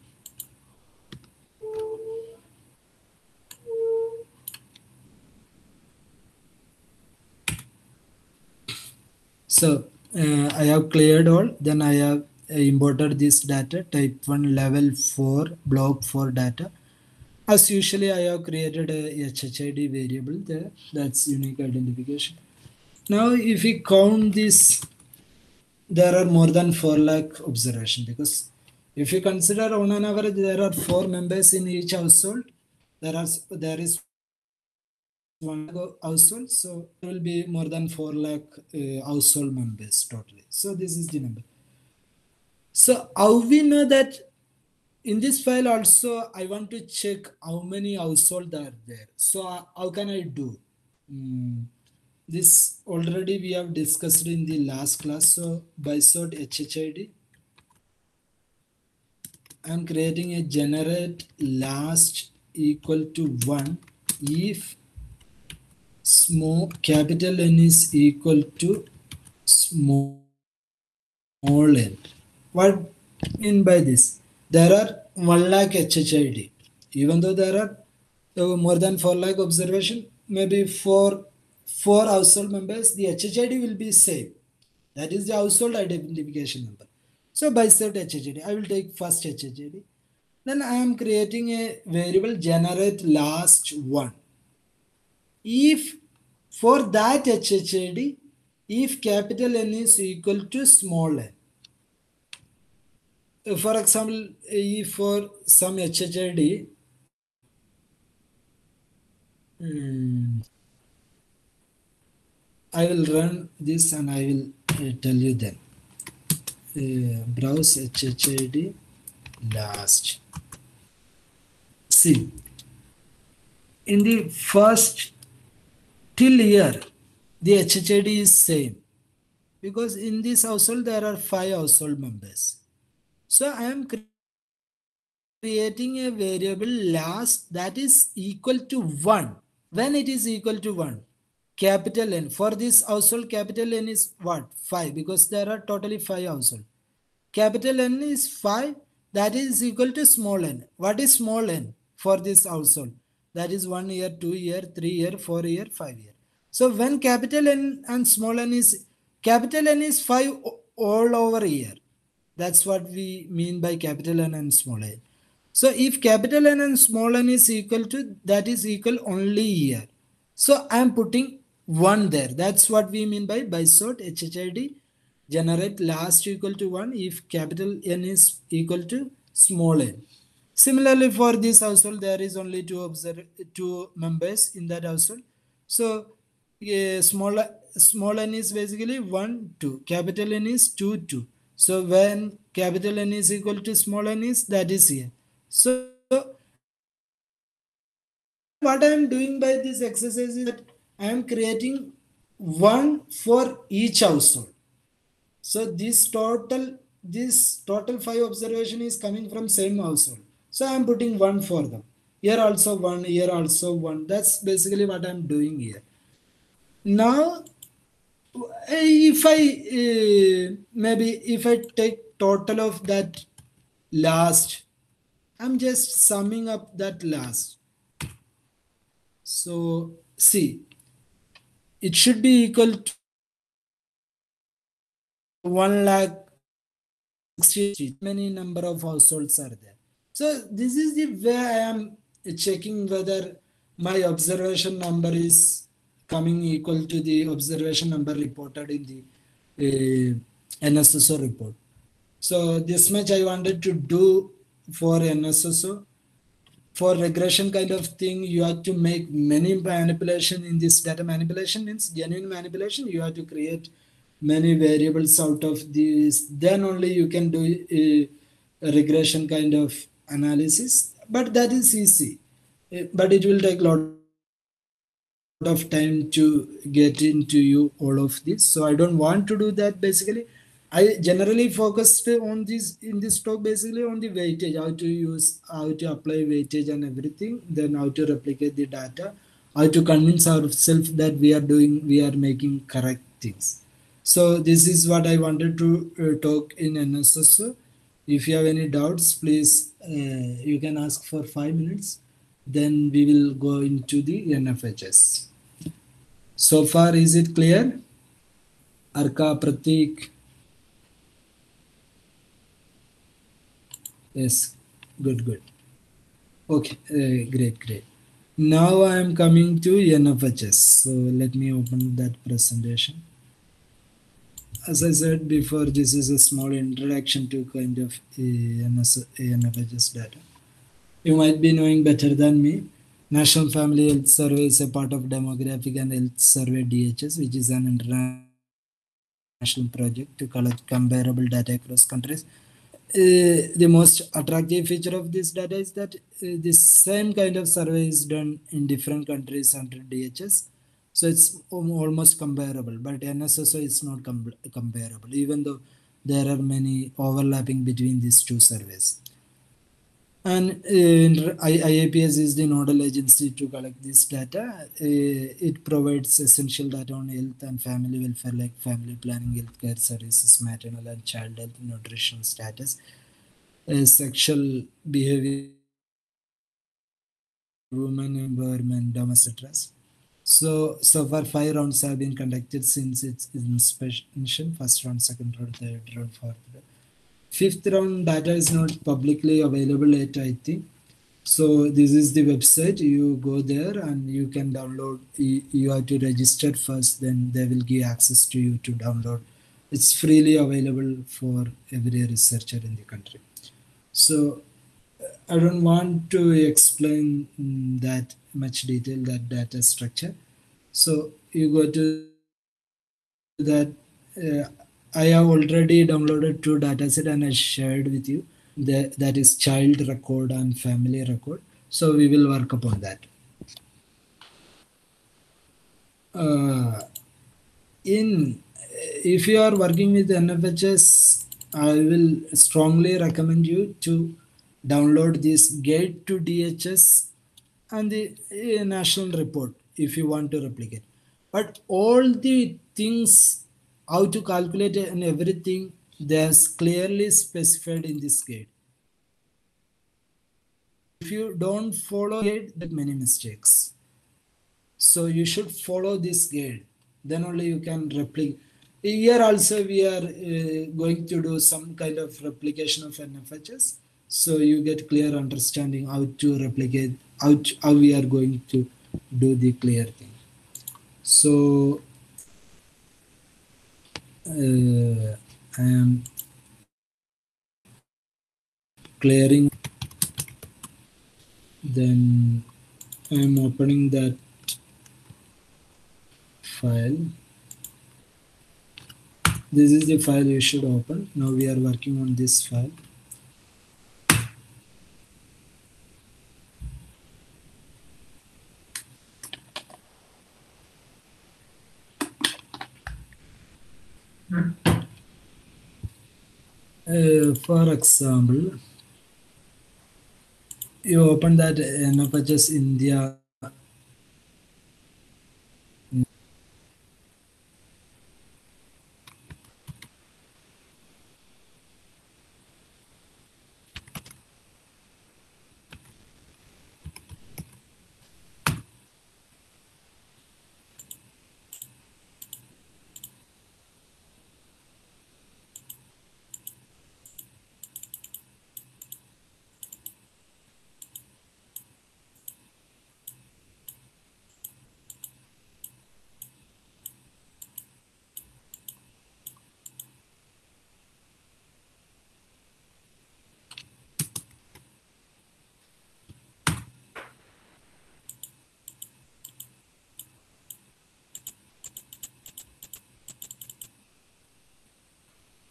So uh, I have cleared all. Then I have imported this data type one level four block four data. As usually I have created a H H I D variable there. That's unique identification. Now if we count this, there are more than four lakh observation, because if you consider on an average there are four members in each household, there are there is one household, so there will be more than four lakh uh, household members totally. So this is the number. So how we know that? In this file also I want to check how many households are there. So uh, how can I do? Mm, this already we have discussed in the last class. So by sort H H I D, I'm creating a generate last equal to one if small capital N is equal to small n. What mean by this? There are one lakh H H I D. Even though there are uh, more than four lakh observation, maybe for four household members, the H H I D will be same. That is the household identification number. So by set H H I D, I will take first H H I D. Then I am creating a variable generate last one. If for that H H I D, if capital N is equal to small n. For example, if for some H H I D, hmm, I will run this and I will uh, tell you then. Uh, browse H H I D last. See, in the first till here, the H H I D is same, because in this household there are five household members. So I am creating a variable last that is equal to one. When it is equal to one, capital N, for this household capital N is what? five, because there are totally five household. Capital N is five, that is equal to small n. What is small n for this household? That is one year, two year, three year, four year, five year. So when capital N and small n is, capital N is five all over year. That's what we mean by capital N and small n. So if capital N and small n is equal to, that is equal only year. So I am putting one there. That's what we mean by by sort H H I D generate last equal to one if capital N is equal to small n. Similarly, for this household, there is only two observe two members in that household. So uh, small small n is basically one, two. Capital N is two, two. So when capital N is equal to small n is, that is here. So what I am doing by this exercise is that I am creating one for each household. So this total, this total five observation is coming from same household. So I am putting one for them. Here also one, here also one. That's basically what I'm doing here. Now, if I uh, maybe if I take total of that last, I'm just summing up that last. So see, it should be equal to one lakh sixty. Many number of households are there. So this is the way I am checking whether my observation number is coming equal to the observation number reported in the uh, N S S O report. So this much I wanted to do for N S S O. For regression kind of thing, you have to make many manipulation in this data. Manipulation means genuine manipulation. You have to create many variables out of this. Then only you can do a, a regression kind of analysis. But that is easy. Eh, But it will take a lot of time to get into you all of this. So I don't want to do that basically. I generally focused on this in this talk basically on the weightage, how to use, how to apply weightage and everything, then how to replicate the data, how to convince ourselves that we are doing, we are making correct things. So this is what I wanted to uh, talk in N S S O. If you have any doubts, please uh, you can ask for five minutes. Then we will go into the N F H S. So far, is it clear? Arka, Pratik. Yes, good, good. Okay, uh, great, great. Now I am coming to N F H S. So let me open that presentation. As I said before, this is a small introduction to kind of uh, N F H S data. You might be knowing better than me. National Family Health Survey is a part of Demographic and Health Survey D H S, which is an international project to collect comparable data across countries. Uh, the most attractive feature of this data is that uh, the same kind of survey is done in different countries under D H S. So it's um, almost comparable, but N S S O is not com comparable, even though there are many overlapping between these two surveys. And uh, I A P S is the nodal agency to collect this data. Uh, it provides essential data on health and family welfare, like family planning, healthcare services, maternal and child health, nutrition status, uh, sexual behavior, women empowerment, domestic trust. So, so far five rounds have been conducted since its inspection. First round, second round, third round, fourth round. Fifth round data is not publicly available yet, I think. So this is the website. You go there and you can download. You, you have to register first, then they will give access to you to download. It's freely available for every researcher in the country. So I don't want to explain mm, that much detail, that data structure. So you go to that. Uh, I have already downloaded two dataset and I shared with you. That, that is child record and family record. So we will work upon that. Uh, in if you are working with N F H S, I will strongly recommend you to download this Guide to D H S and the uh, national report if you want to replicate. But all the things, how to calculate it and everything, there's clearly specified in this guide. If you don't follow it, there are many mistakes. So you should follow this guide. Then only you can replicate. Here also we are uh, going to do some kind of replication of N F H S. So you get clear understanding how to replicate, how, to, how we are going to do the clear thing. So uh, I am clearing, then I am opening that file. This is the file you should open. Now we are working on this file. Uh, for example, you open that N F H S India.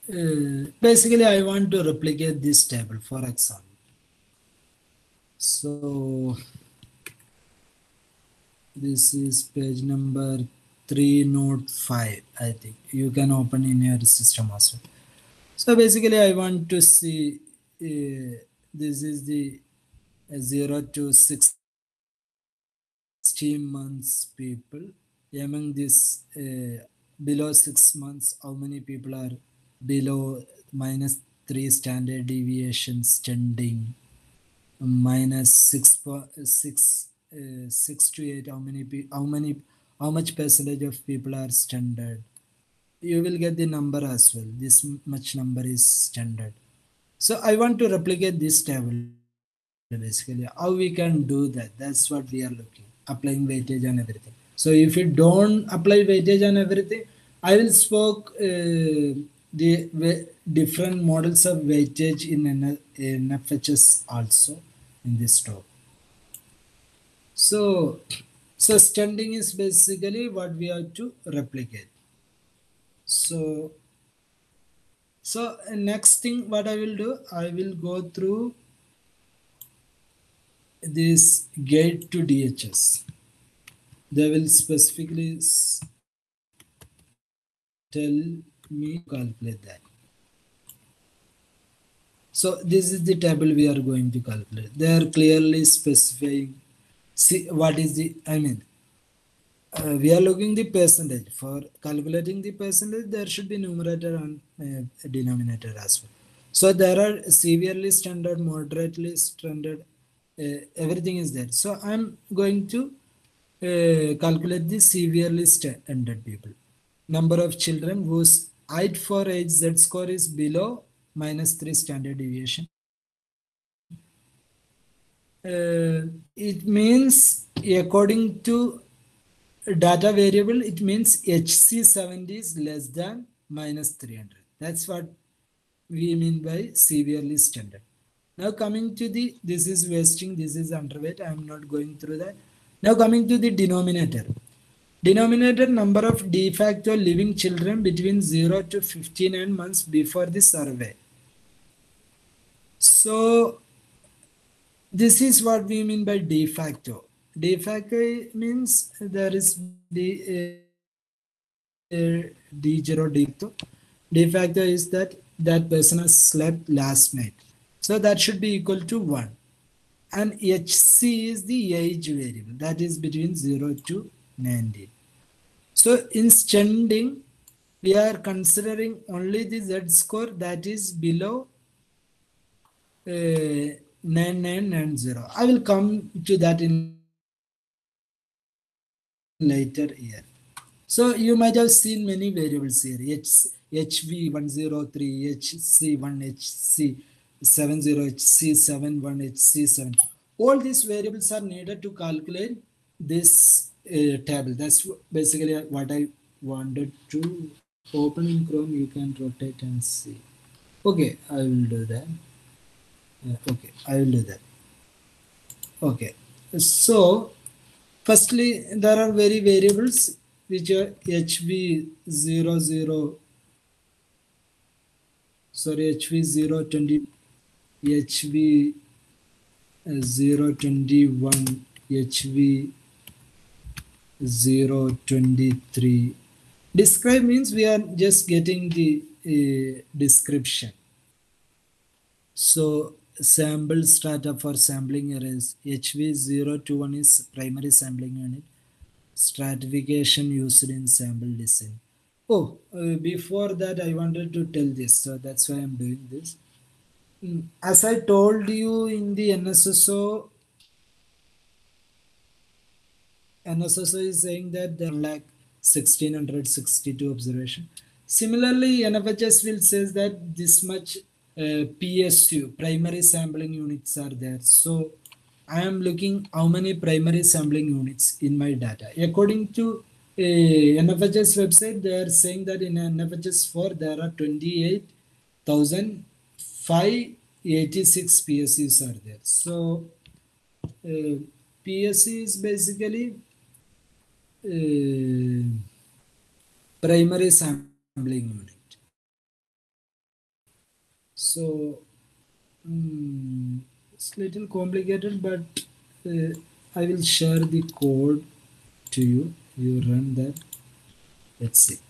uh, basically I want to replicate this table, for example. So this is page number three note five, I think. You can open in your system as well. So basically I want to see uh, this is the uh, zero to sixteen months people. Among this uh, below six months, how many people are below minus three standard deviations trending? Minus six po- six uh, six to eight. How many pe- how many how much percentage of people are standard? You will get the number as well. This m- much number is standard. So I want to replicate this table basically. How we can do that? That's what we are looking. Applying weightage and everything. So if you don't apply weightage and everything, I will spoke uh, the wa- different models of weightage in N- in F H S also in this talk. So so standing is basically what we have to replicate. So so uh, next thing what I will do, I will go through this gate to D H S. They will specifically s- tell me to calculate that. So this is the table we are going to calculate. They are clearly specifying. See what is the, I mean, uh, we are looking the percentage. For calculating the percentage, there should be numerator and uh, denominator as well. So there are severely standard, moderately standard, uh, everything is there. So I'm going to uh, calculate the severely standard people. Number of children whose height for age Z score is below minus three standard deviation. Uh, it means according to data variable, it means H C seventy is less than minus three hundred. That's what we mean by severely standard. Now coming to the, this is wasting, this is underweight. I am not going through that. Now coming to the denominator. Denominator number of de facto living children between zero to fifty-nine months before the survey. So this is what we mean by de facto. De facto means there is de, uh, de zero de facto. De facto is that that person has slept last night. So that should be equal to one. And H C is the age variable that is between zero to ninety. So in standing, we are considering only the Z score that is below uh, nine nine nine zero. I will come to that in later here. So you might have seen many variables here. H, HV one zero three, H C one, H C seven zero, H C seven one, H C seven. All these variables are needed to calculate this uh, table. That's basically what I wanted to open in Chrome. You can rotate and see. Okay, I will do that. Uh, okay, I will do that. Okay, so firstly, there are very variables which are H V zero zero, sorry, H V zero twenty, H V zero twenty one, H V zero twenty three. Describe means we are just getting the uh, description. So sample strata for sampling arrays. H V zero two one is primary sampling unit. Stratification used in sample design. Oh, uh, before that, I wanted to tell this, so that's why I'm doing this. Mm, As I told you in the N S S O, N S S O is saying that there are like sixteen sixty-two observation. Similarly, N F H S will says that this much uh, P S U, primary sampling units are there. So I am looking how many primary sampling units in my data. According to uh, N F H S website, they are saying that in N F H S four there are twenty-eight thousand five hundred eighty-six P S Us are there. So uh, P S U is basically uh, primary sampling unit. So mm, it's little complicated, but uh, I will share the code to you. You run that. Let's see.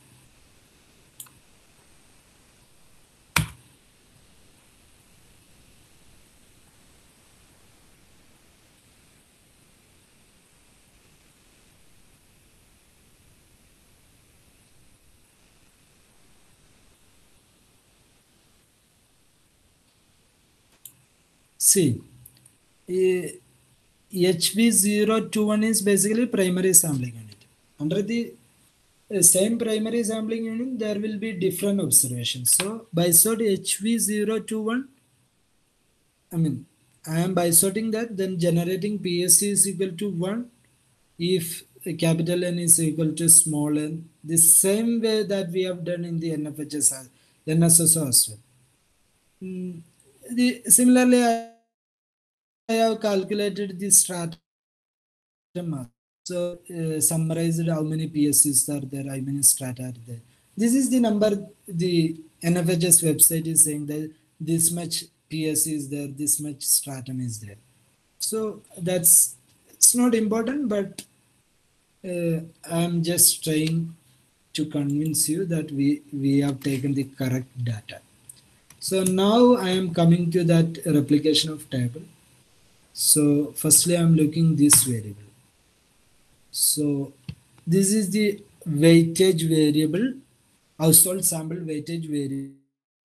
See, uh, H V zero two one is basically primary sampling unit. Under the uh, same primary sampling unit, there will be different observations. So by sort H V zero two one, I mean, I am by sorting that, then generating P S C is equal to one if capital N is equal to small n, the same way that we have done in the N F H S, as- N S S O as well. Mm, the, similarly, I I have calculated the stratum mass. So uh, summarized how many P S Cs are there, how many strata are there. This is the number the N F H S website is saying that this much P S C is there, this much stratum is there. So that's it's not important, but uh, I'm just trying to convince you that we we have taken the correct data. So now I am coming to that replication of table. So firstly, I'm looking this variable. So this is the weightage variable, household sample weightage variable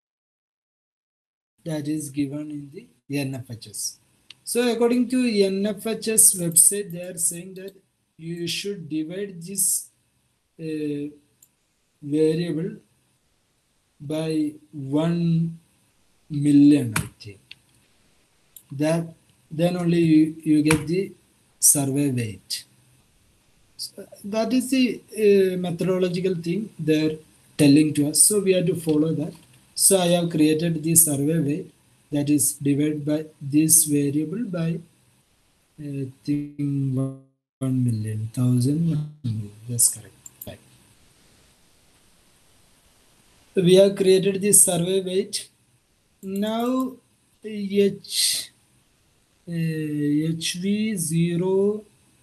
that is given in the N F H S. So according to N F H S website, they are saying that you should divide this uh, variable by one million, I think. That then only you, you get the survey weight. So that is the uh, methodological thing they're telling to us. So we have to follow that. So I have created the survey weight that is divided by this variable by uh, thing one million, thousand, one million. That's correct. Right. So we have created this survey weight. Now H uh, H V zero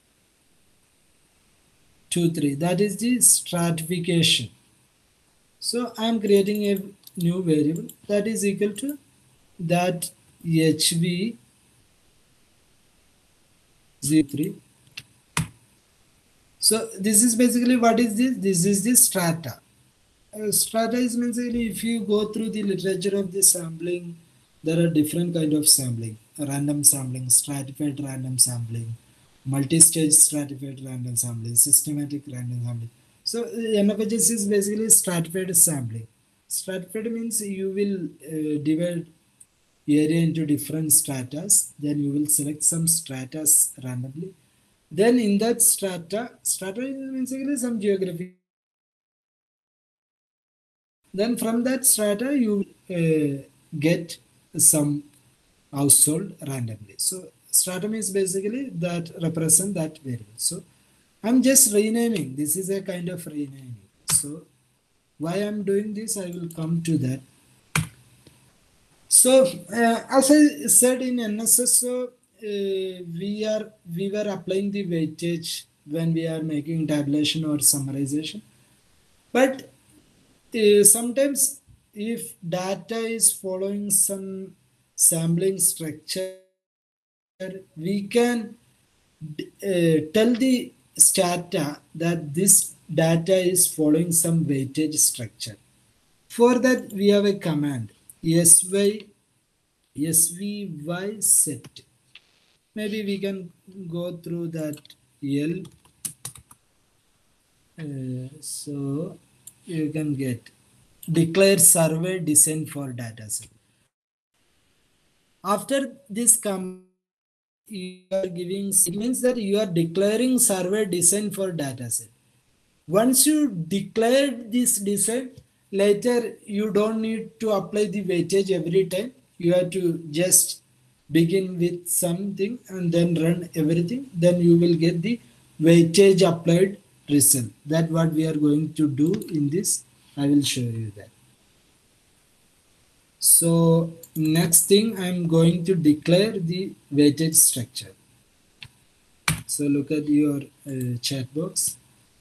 two three, that is the stratification. So I am creating a new variable that is equal to that H V zero three. So this is basically what is this? This is the strata. Uh, strata is basically, if you go through the literature of the sampling, there are different kind of sampling: random sampling, stratified random sampling, multi-stage stratified random sampling, systematic random sampling. So uh, N F H S is basically stratified sampling. Stratified means you will uh, divide area into different stratas. Then you will select some stratas randomly. Then in that strata, strata means basically some geography. Then from that strata, you uh, get some household randomly. So stratum is basically that represent that variable. So I'm just renaming. This is a kind of renaming. So why I'm doing this, I will come to that. So uh, as I said in N S S O, uh, we are we were applying the weightage when we are making tabulation or summarization. But uh, sometimes if data is following some sampling structure, we can uh, tell the strata that this data is following some weightage structure. For that, we have a command sy svy set. Maybe we can go through that L. Uh, so you can get declare survey design for dataset. After this command, you are giving, it means that you are declaring survey design for dataset. Once you declare this design, later you don't need to apply the weightage every time. You have to just begin with something and then run everything. Then you will get the weightage applied result. That's what we are going to do in this. I will show you that. So next thing, I'm going to declare the weighted structure. So look at your uh, chat box.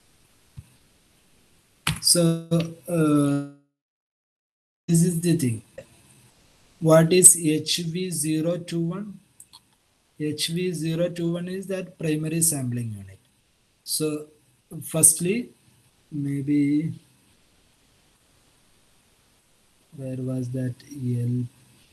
So uh, this is the thing. What is H V zero two one? H V zero two one is that primary sampling unit. So firstly, maybe where was that L?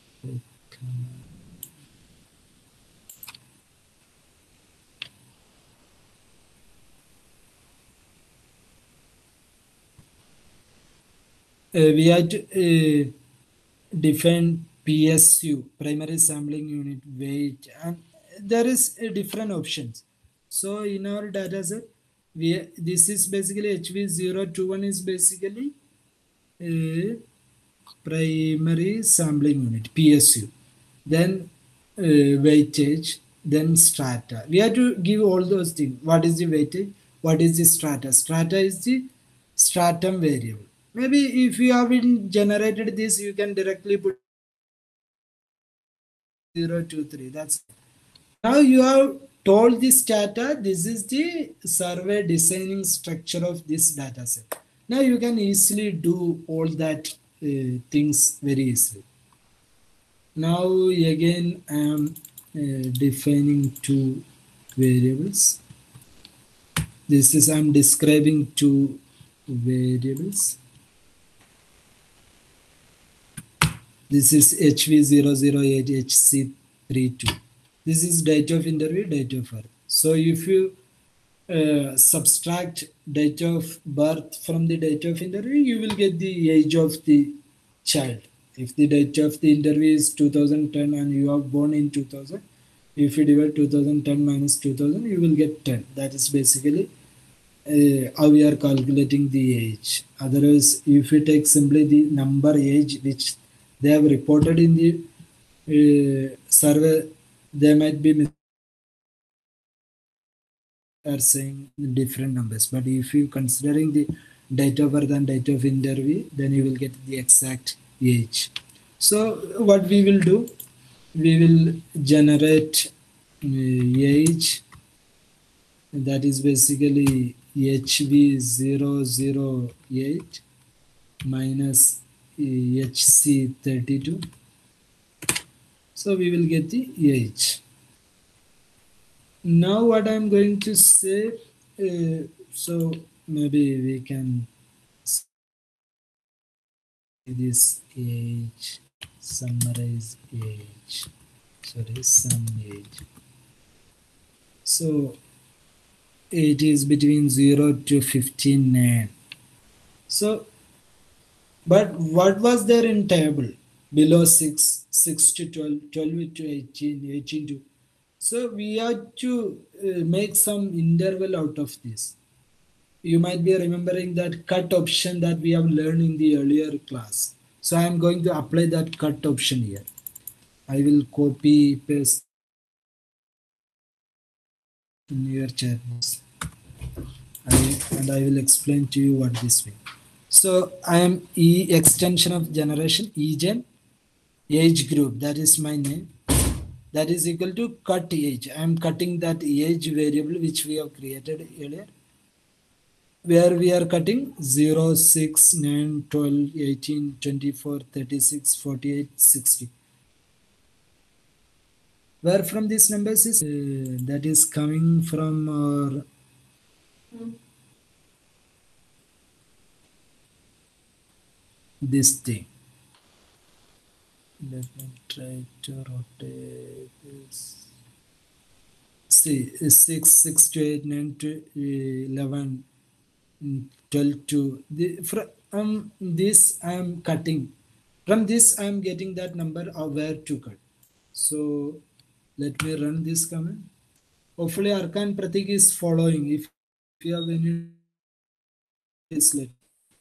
Uh, we had to uh, define P S U, primary sampling unit weight, and there is uh, different options. So in our data set, we this is basically H V zero two one is basically a primary sampling unit, P S U. Then uh, weightage, then strata. We have to give all those things. What is the weightage? What is the strata? Strata is the stratum variable. Maybe if you haven't generated this, you can directly put zero two three. That's now you have told this data. This is the survey designing structure of this data set. Now you can easily do all that uh, things very easily. Now again I am uh, defining two variables. This is I'm describing two variables. This is H V zero zero eight H C thirty-two. This is date of interview, date of birth. So if you uh, subtract date of birth from the date of interview, you will get the age of the child. If the date of the interview is two thousand ten and you are born in two thousand, if you divide two thousand ten minus two thousand, you will get ten. That is basically uh, how we are calculating the age. Otherwise, if you take simply the number age which they have reported in the uh, survey, they might be are saying different numbers. But if you considering the date of birth and date of interview, then you will get the exact age. So what we will do, we will generate uh, age, that is basically H V zero zero eight minus uh, H C thirty-two. So we will get the age. Now what I'm going to say, uh, so maybe we can see this age, summarize age, sorry, some age. So it is between zero to fifteen. So, but what was there in table? Below six, six to twelve, twelve to eighteen, eighteen to. So we have to uh, make some interval out of this. You might be remembering that cut option that we have learned in the earlier class. So I am going to apply that cut option here. I will copy paste in your chat box. I, and I will explain to you what this means. So I am E extension of generation, egen, age group, that is my name. That is equal to cut age. I am cutting that age variable which we have created earlier, where we are cutting zero, six, nine, twelve, eighteen, twenty-four, thirty-six, forty-eight, sixty. Where from these numbers is uh, that is coming from our this thing. Let me try to rotate this. See, six, six to eight, nine to eleven, twelve to the from this I am cutting. From this I am getting that number of where to cut. So let me run this command. Hopefully Arkan Pratik is following. If you have any, please let.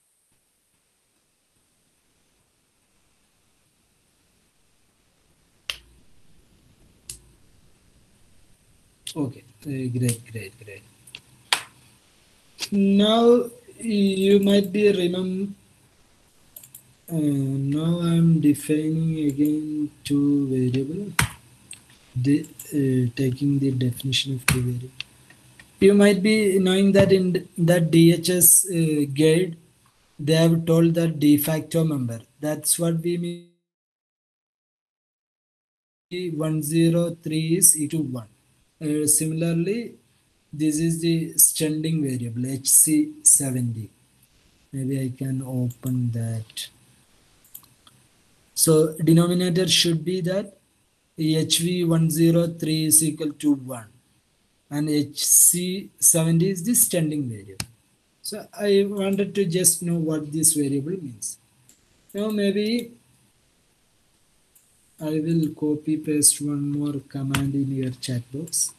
Okay, uh, great, great, great. Now you might be remember Uh, now I'm defining again two variable, the, uh, taking the definition of two variable. You might be knowing that in that D H S uh, guide, they have told that de facto member. That's what we mean one zero three is equal to one. Uh, similarly, this is the standing variable H C seventy. Maybe I can open that. So denominator should be that H V one zero three is equal to one and H C seventy is the standing variable. So I wanted to just know what this variable means. Now maybe I will copy paste one more command in your chat box.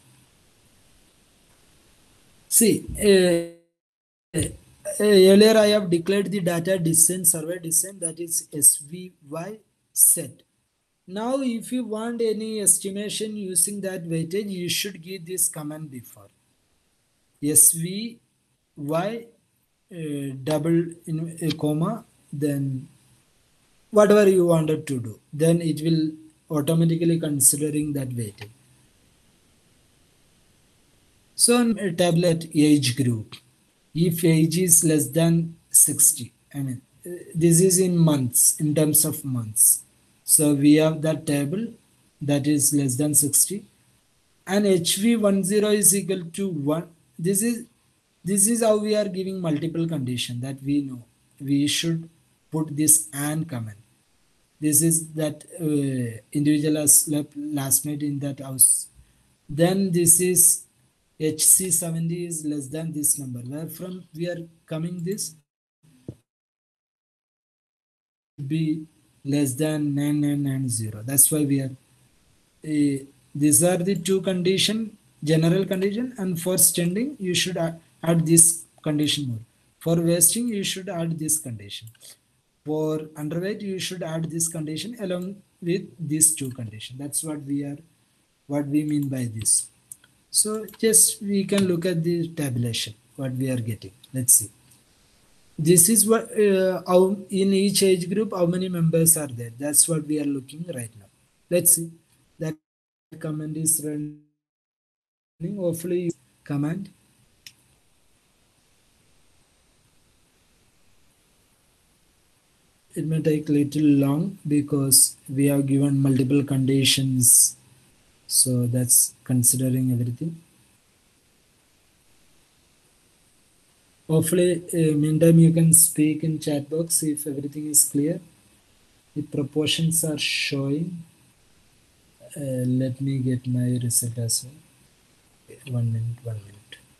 See, uh, uh, earlier I have declared the data descent survey descent, that is S V Y set. Now if you want any estimation using that weightage, you should give this command before. S V Y uh, double in a comma, then whatever you wanted to do, then it will automatically considering that weightage. So tablet age group, if age is less than sixty, I mean, uh, this is in months, in terms of months. So we have that table that is less than sixty and H V ten is equal to one. This is, this is how we are giving multiple condition that we know. We should put this and comment. This is that uh, individual has slept last night in that house. Then this is H C seventy is less than this number. Where from we are coming this be less than nine nine nine zero. That's why we are. Uh, these are the two condition, general condition, and for standing you should add, add this condition more. For wasting you should add this condition. For underweight you should add this condition along with these two conditions. That's what we are, what we mean by this. So just we can look at the tabulation, what we are getting. Let's see. This is what uh, how in each age group how many members are there. That's what we are looking right now. Let's see. That command is running. Hopefully, command. It may take little long because we have given multiple conditions. So that's considering everything. Hopefully, uh, meantime you can speak in chat box if everything is clear. The proportions are showing. Uh, let me get my result as well. One minute, one minute.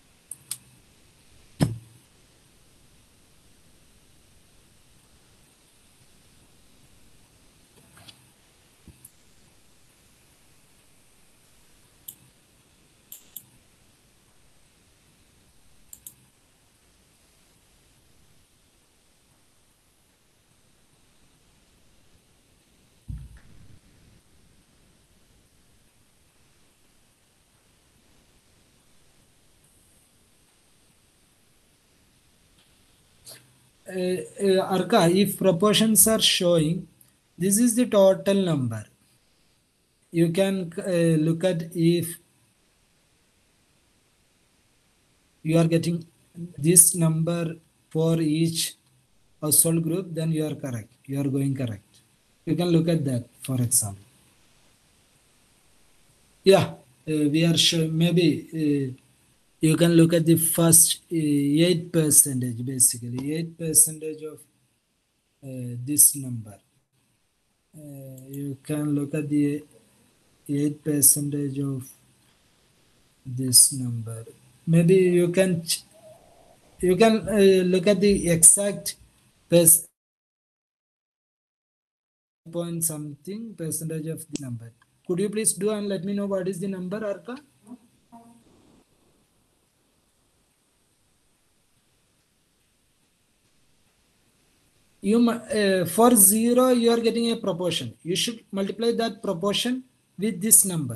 Uh, uh, Arka, if proportions are showing, this is the total number. You can uh, look at if you are getting this number for each household group, then you are correct. You are going correct. You can look at that, for example. Yeah, uh, we are sure. Maybe uh, you can look at the first uh, eight percentage, basically eight percentage of uh, this number. Uh, you can look at the eight percentage of this number. Maybe you can you can uh, look at the exact percent point something percentage of the number. Could you please do and let me know what is the number, Arka? You uh, for zero you are getting a proportion. You should multiply that proportion with this number.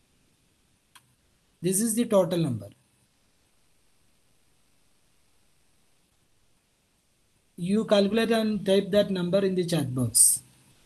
This is the total number. You calculate and type that number in the chat box.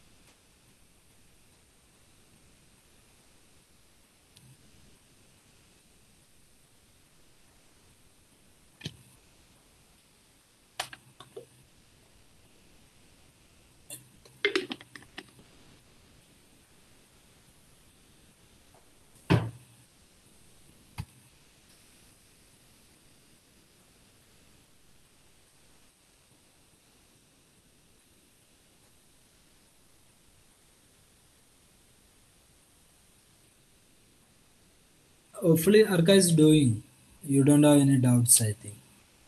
Hopefully Arka is doing. You don't have any doubts, I think.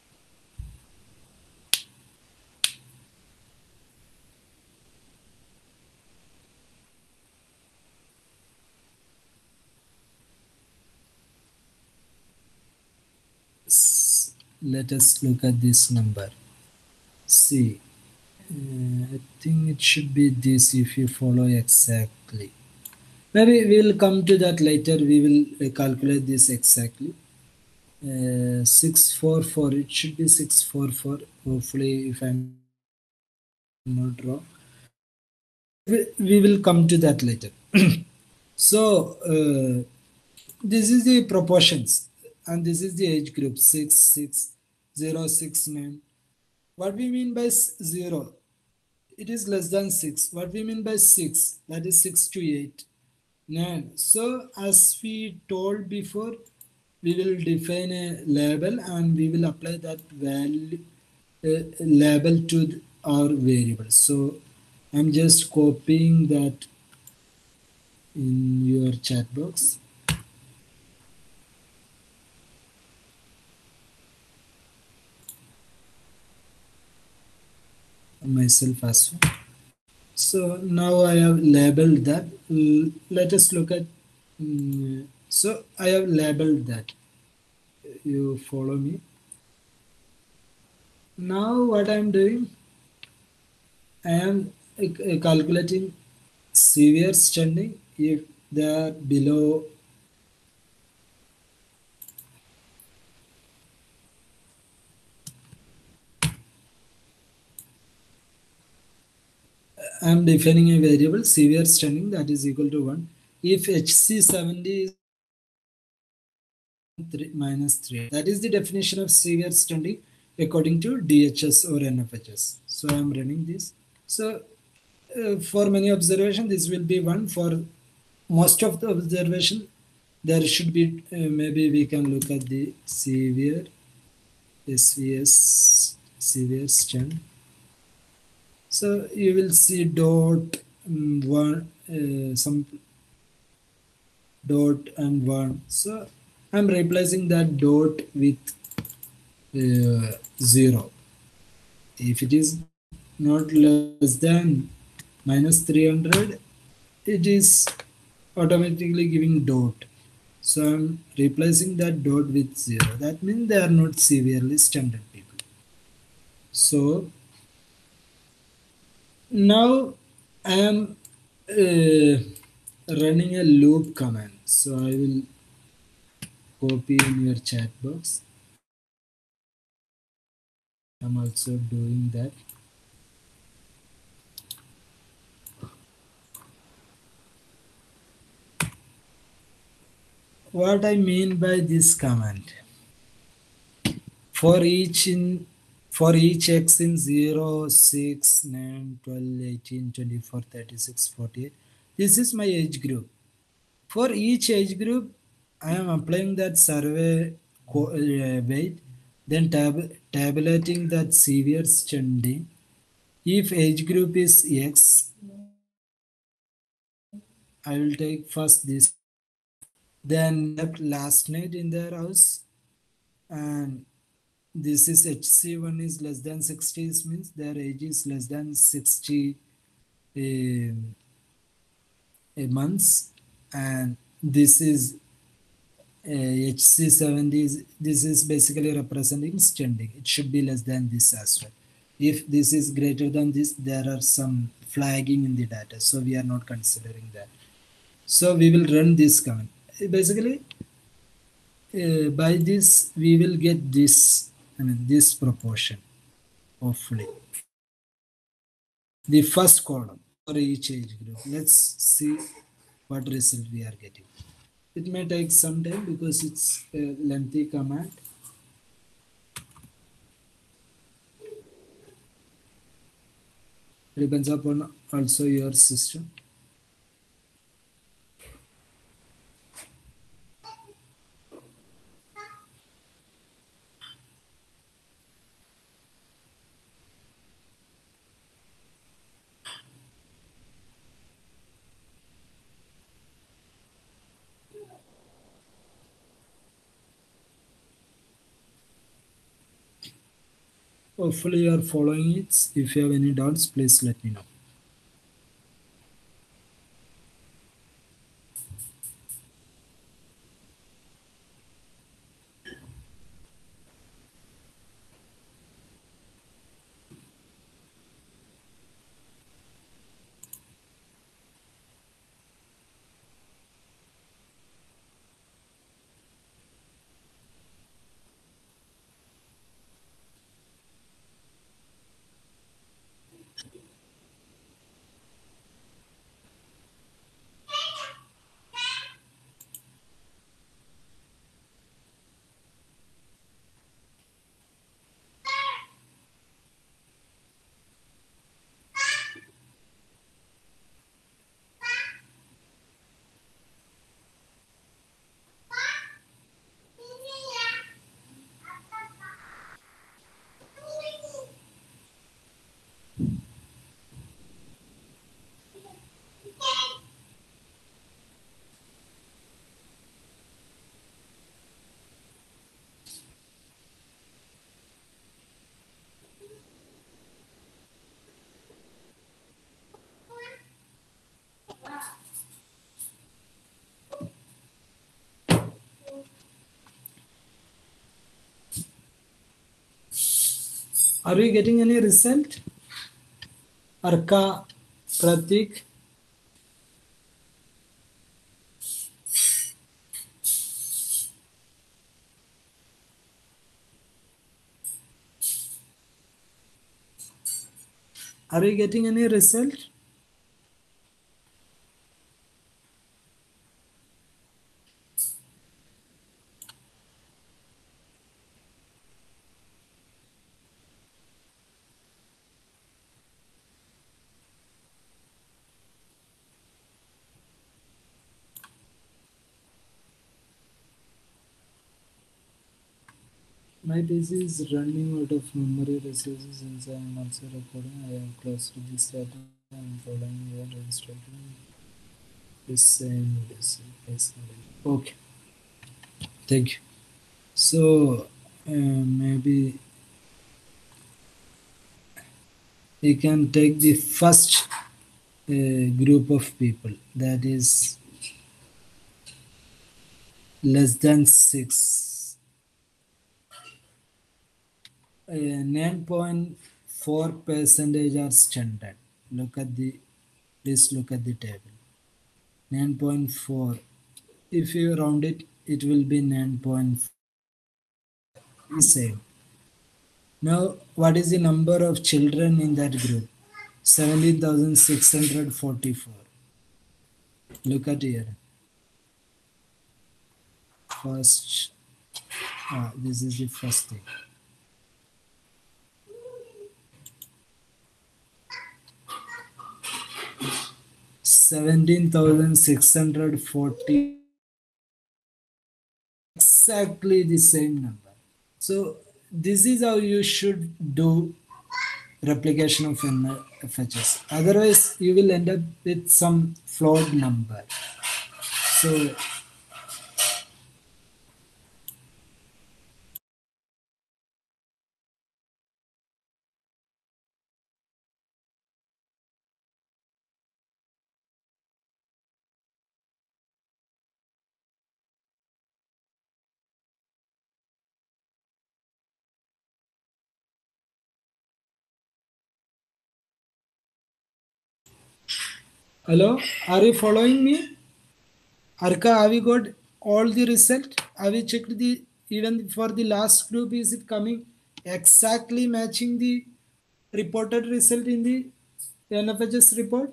S- Let us look at this number. See, uh, I think it should be this if you follow exactly. Maybe we'll come to that later. We will uh, calculate this exactly. Uh, six four four. It should be six four four. Hopefully, if I'm not wrong, we, we will come to that later. So uh, this is the proportions, and this is the age group six six zero six nine. What we mean by s- zero? It is less than six. What we mean by six? That is six to eight. nine. So as we told before, we will define a label and we will apply that value uh, label to th- our variable. So I'm just copying that in your chat box. Myself as well. So now I have labeled that. L- Let us look at. mm, so I have labeled that. You follow me. Now what I'm doing, I am uh, uh, calculating severe standing if they are below. I am defining a variable severe standing that is equal to one. If H C seventy is three minus three, that is the definition of severe standing according to D H S or N F H S. So I am running this. So uh, for many observation, this will be one. For most of the observation, there should be uh, maybe we can look at the severe S V S severe stand. So you will see dot mm, one uh, some dot and one. So I'm replacing that dot with uh, zero. If it is not less than minus three hundred, it is automatically giving dot. So I'm replacing that dot with zero. That means they are not severely stunted people. So now I am uh, running a loop command. So I will copy in your chat box. I'm also doing that. What I mean by this command, for each in for each x in zero, six, nine, twelve, eighteen, twenty-four, thirty-six, forty-eight, this is my age group. For each age group, I am applying that survey co- uh, weight, then tab- tabulating that severe standing. If age group is X, I will take first this, then left last night in their house, and this is H C one is less than sixty, means their age is less than sixty um, a months, and this is uh, H C seventy is, this is basically representing standing. It should be less than this as well. If this is greater than this, there are some flagging in the data, so we are not considering that. So we will run this command. Basically, uh, by this we will get this, I mean this proportion, hopefully. the first column for each age group. Let's see what result we are getting. It may take some time because it's a lengthy command. Depends upon also your system. Hopefully you are following it. If you have any doubts, please let me know. Are we getting any result? Arka, Pratik? Are we getting any result? My P C is running out of memory resources since I am also recording. I have closed this data. I am following your instruction. The same result. Okay, thank you. So uh, maybe we can take the first uh, group of people, that is less than six. Uh, nine point four percentage are stunted. Look at the, please look at the table. nine point four. If you round it, it will be nine point four. Same. Now, what is the number of children in that group? seventeen thousand six hundred forty-four. Look at here. First, ah, this is the first thing. seventeen thousand six hundred forty, exactly the same number. So this is how you should do replication of F H S. Otherwise, you will end up with some flawed number. So hello, are you following me? Arka, have you got all the result? Have you checked the, even for the last group, is it coming exactly matching the reported result in the N F H S report?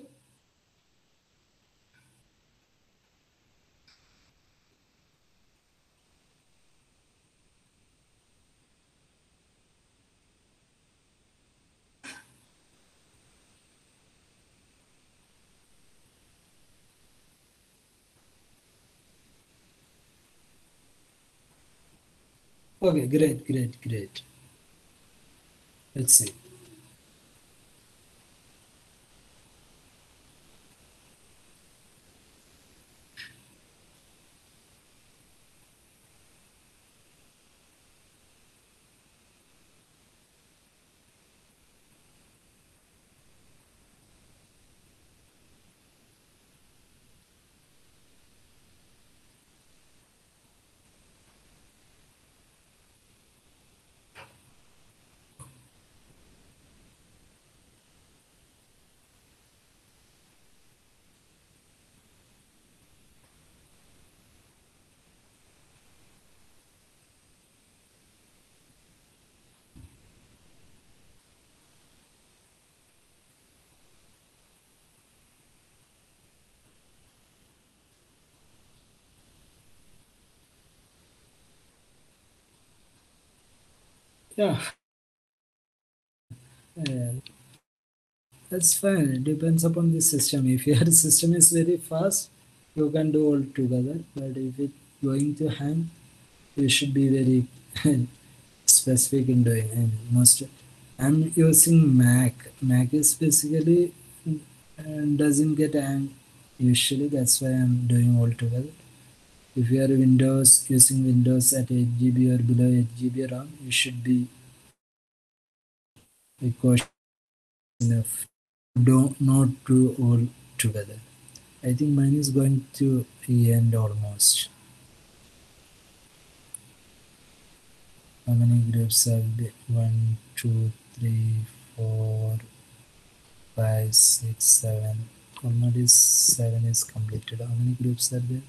Okay, great, great, great. Let's see. Yeah, uh, that's fine. It depends upon the system. If your system is very fast, you can do all together. But if it's going to hang, you should be very specific in doing. And most, I'm using Mac. Mac is basically uh, doesn't get hang usually. That's why I'm doing all together. If you are Windows using Windows at eight G B or below eight G B RAM, you should be cautious enough. Don't not do all together. I think mine is going to end almost. How many groups have been? One, two, three, four, five, six, seven. Already seven is completed. How many groups are there?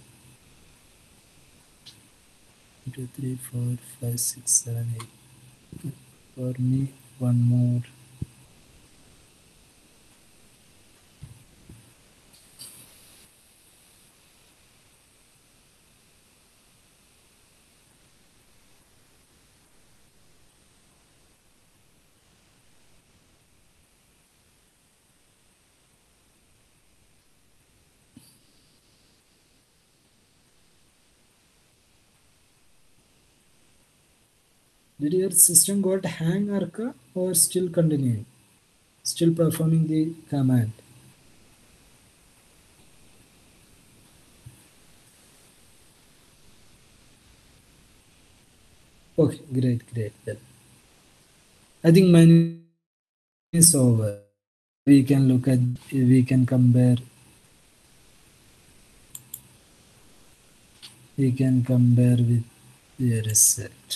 One, two, three, four, five, six, seven, eight. For me, one more. Did your system got hang, Arka, or still continuing? Still performing the command? Okay, great, great. Well, I think mine is over. We can look at, we can compare, we can compare with the result.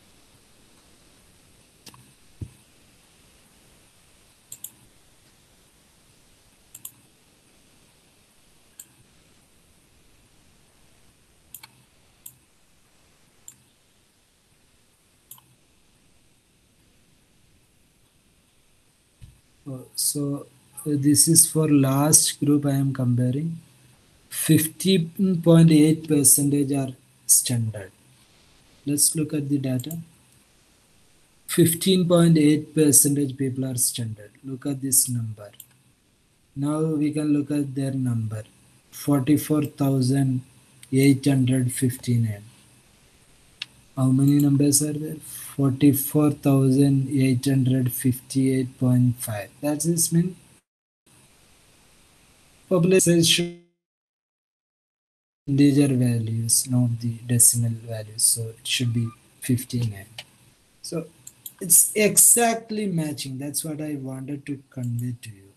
Uh, So uh, this is for last group I am comparing. fifteen point eight percentage are standard. Let's look at the data. fifteen point eight percentage people are standard. Look at this number. Now we can look at their number. forty-four thousand eight hundred fifty-nine. How many numbers are there? forty-four thousand eight hundred fifty-eight point five. That is mean population integer values, not the decimal values. So it should be fifty-nine. So it's exactly matching. That's what I wanted to convey to you.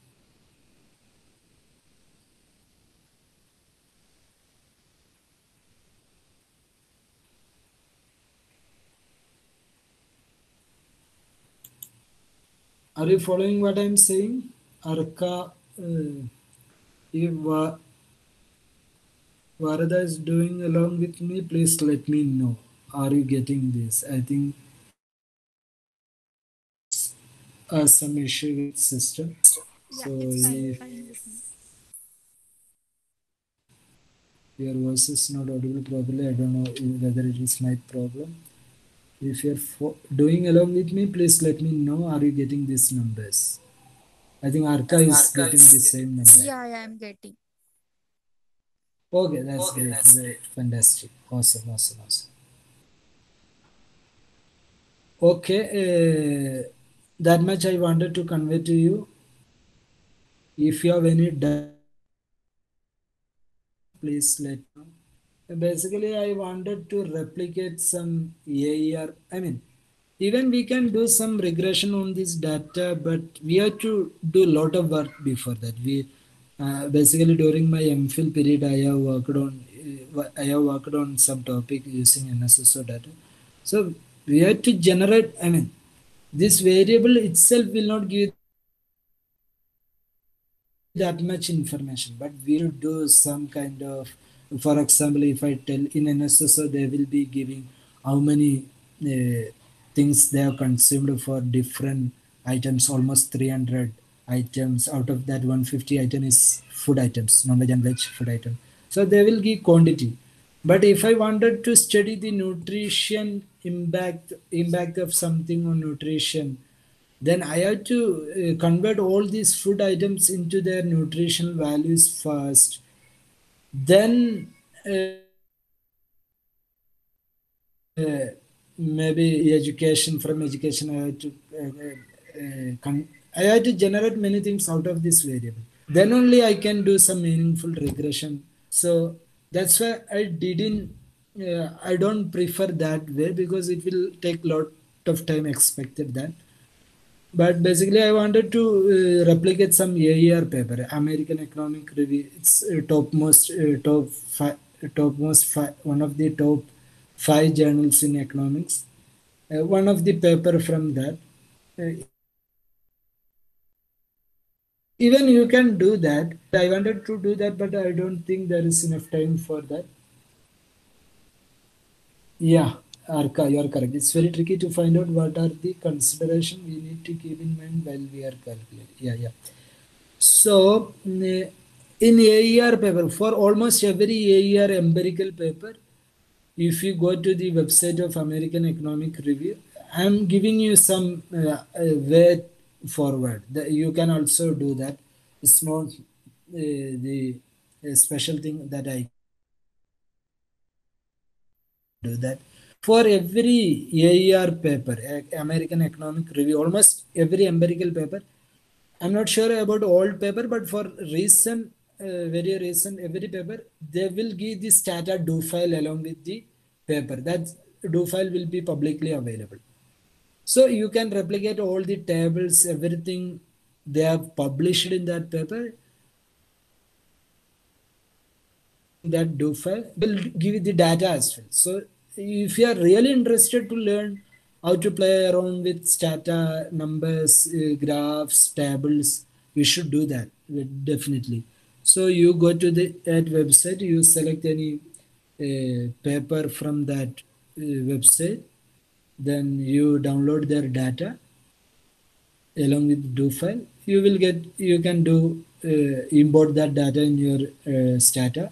Are you following what I'm saying? Arka, uh, if Va- Varada is doing along with me, please let me know. Are you getting this? I think uh, some issue with system. Yeah, So it's fine, if fine with me. your voice is not audible properly, I don't know whether it is my problem. If you're fo- doing along with me, please let me know. Are you getting these numbers? I think Arka is getting the same number. Yeah, yeah, I'm getting. Okay, that's great. Great. Fantastic. Awesome, awesome, awesome. Okay, uh, that much I wanted to convey to you. If you have any doubt, please let me know. Basically, I wanted to replicate some A E R. I mean, even we can do some regression on this data, but we have to do a lot of work before that. We uh, basically during my MPhil period, I have worked on uh, I have worked on some topic using N S S O data. So we have to generate. I mean, this variable itself will not give that much information, but we should do some kind of, for example, if I tell in N S S O, they will be giving how many uh, things they have consumed for different items, almost three hundred items. Out of that, one hundred fifty item is food items, non-veg and veg food item. So they will give quantity. But if I wanted to study the nutrition impact impact of something on nutrition, then I have to uh, convert all these food items into their nutritional values first. Then uh, maybe education from education I have to uh, uh, con- I have to generate many things out of this variable. Then only I can do some meaningful regression. So that's why I didn't. Uh, I don't prefer that way because it will take lot of time expected that. But basically, I wanted to uh, replicate some A E R paper, American Economic Review. It's uh, topmost, uh, top five, topmost five, one of the top five journals in economics. Uh, one of the paper from that. Uh, even you can do that. I wanted to do that, but I don't think there is enough time for that. Yeah, Arka, you are correct. It's very tricky to find out what are the consideration we need to keep in mind while we are calculating. Yeah, yeah. So, mm, in A E R paper, for almost every A E R empirical paper, if you go to the website of American Economic Review, I'm giving you some uh, uh, way forward. The, you can also do that. It's not uh, the uh, special thing that I do that. For every A E R paper, uh, American Economic Review, almost every empirical paper, I'm not sure about old paper, but for recent, uh, very recent, every paper, they will give this data do file along with the paper. That do file will be publicly available. So you can replicate all the tables, everything they have published in that paper. That do file will give you the data as well. So if you are really interested to learn how to play around with data, numbers, uh, graphs, tables, you should do that uh, definitely. So you go to the that website, you select any uh, paper from that uh, website, then you download their data along with do file. You will get you can do uh, import that data in your uh, Stata.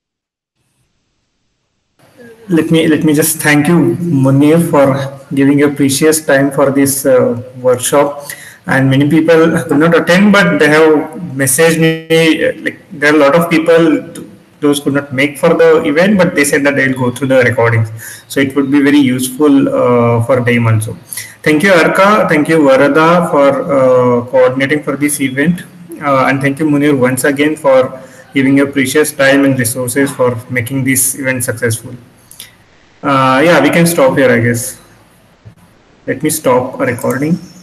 Let me let me just thank you, Munir, for giving your precious time for this uh, workshop. And many people could not attend, but they have messaged me. uh, Like there are a lot of people, those could not make for the event, but they said that they will go through the recordings. So it would be very useful uh, for them also. Thank you, Arka. Thank you, Varada, for uh, coordinating for this event. Uh, and thank you, Munir, once again for giving your precious time and resources for making this event successful. Uh, yeah, we can stop here, I guess. Let me stop recording.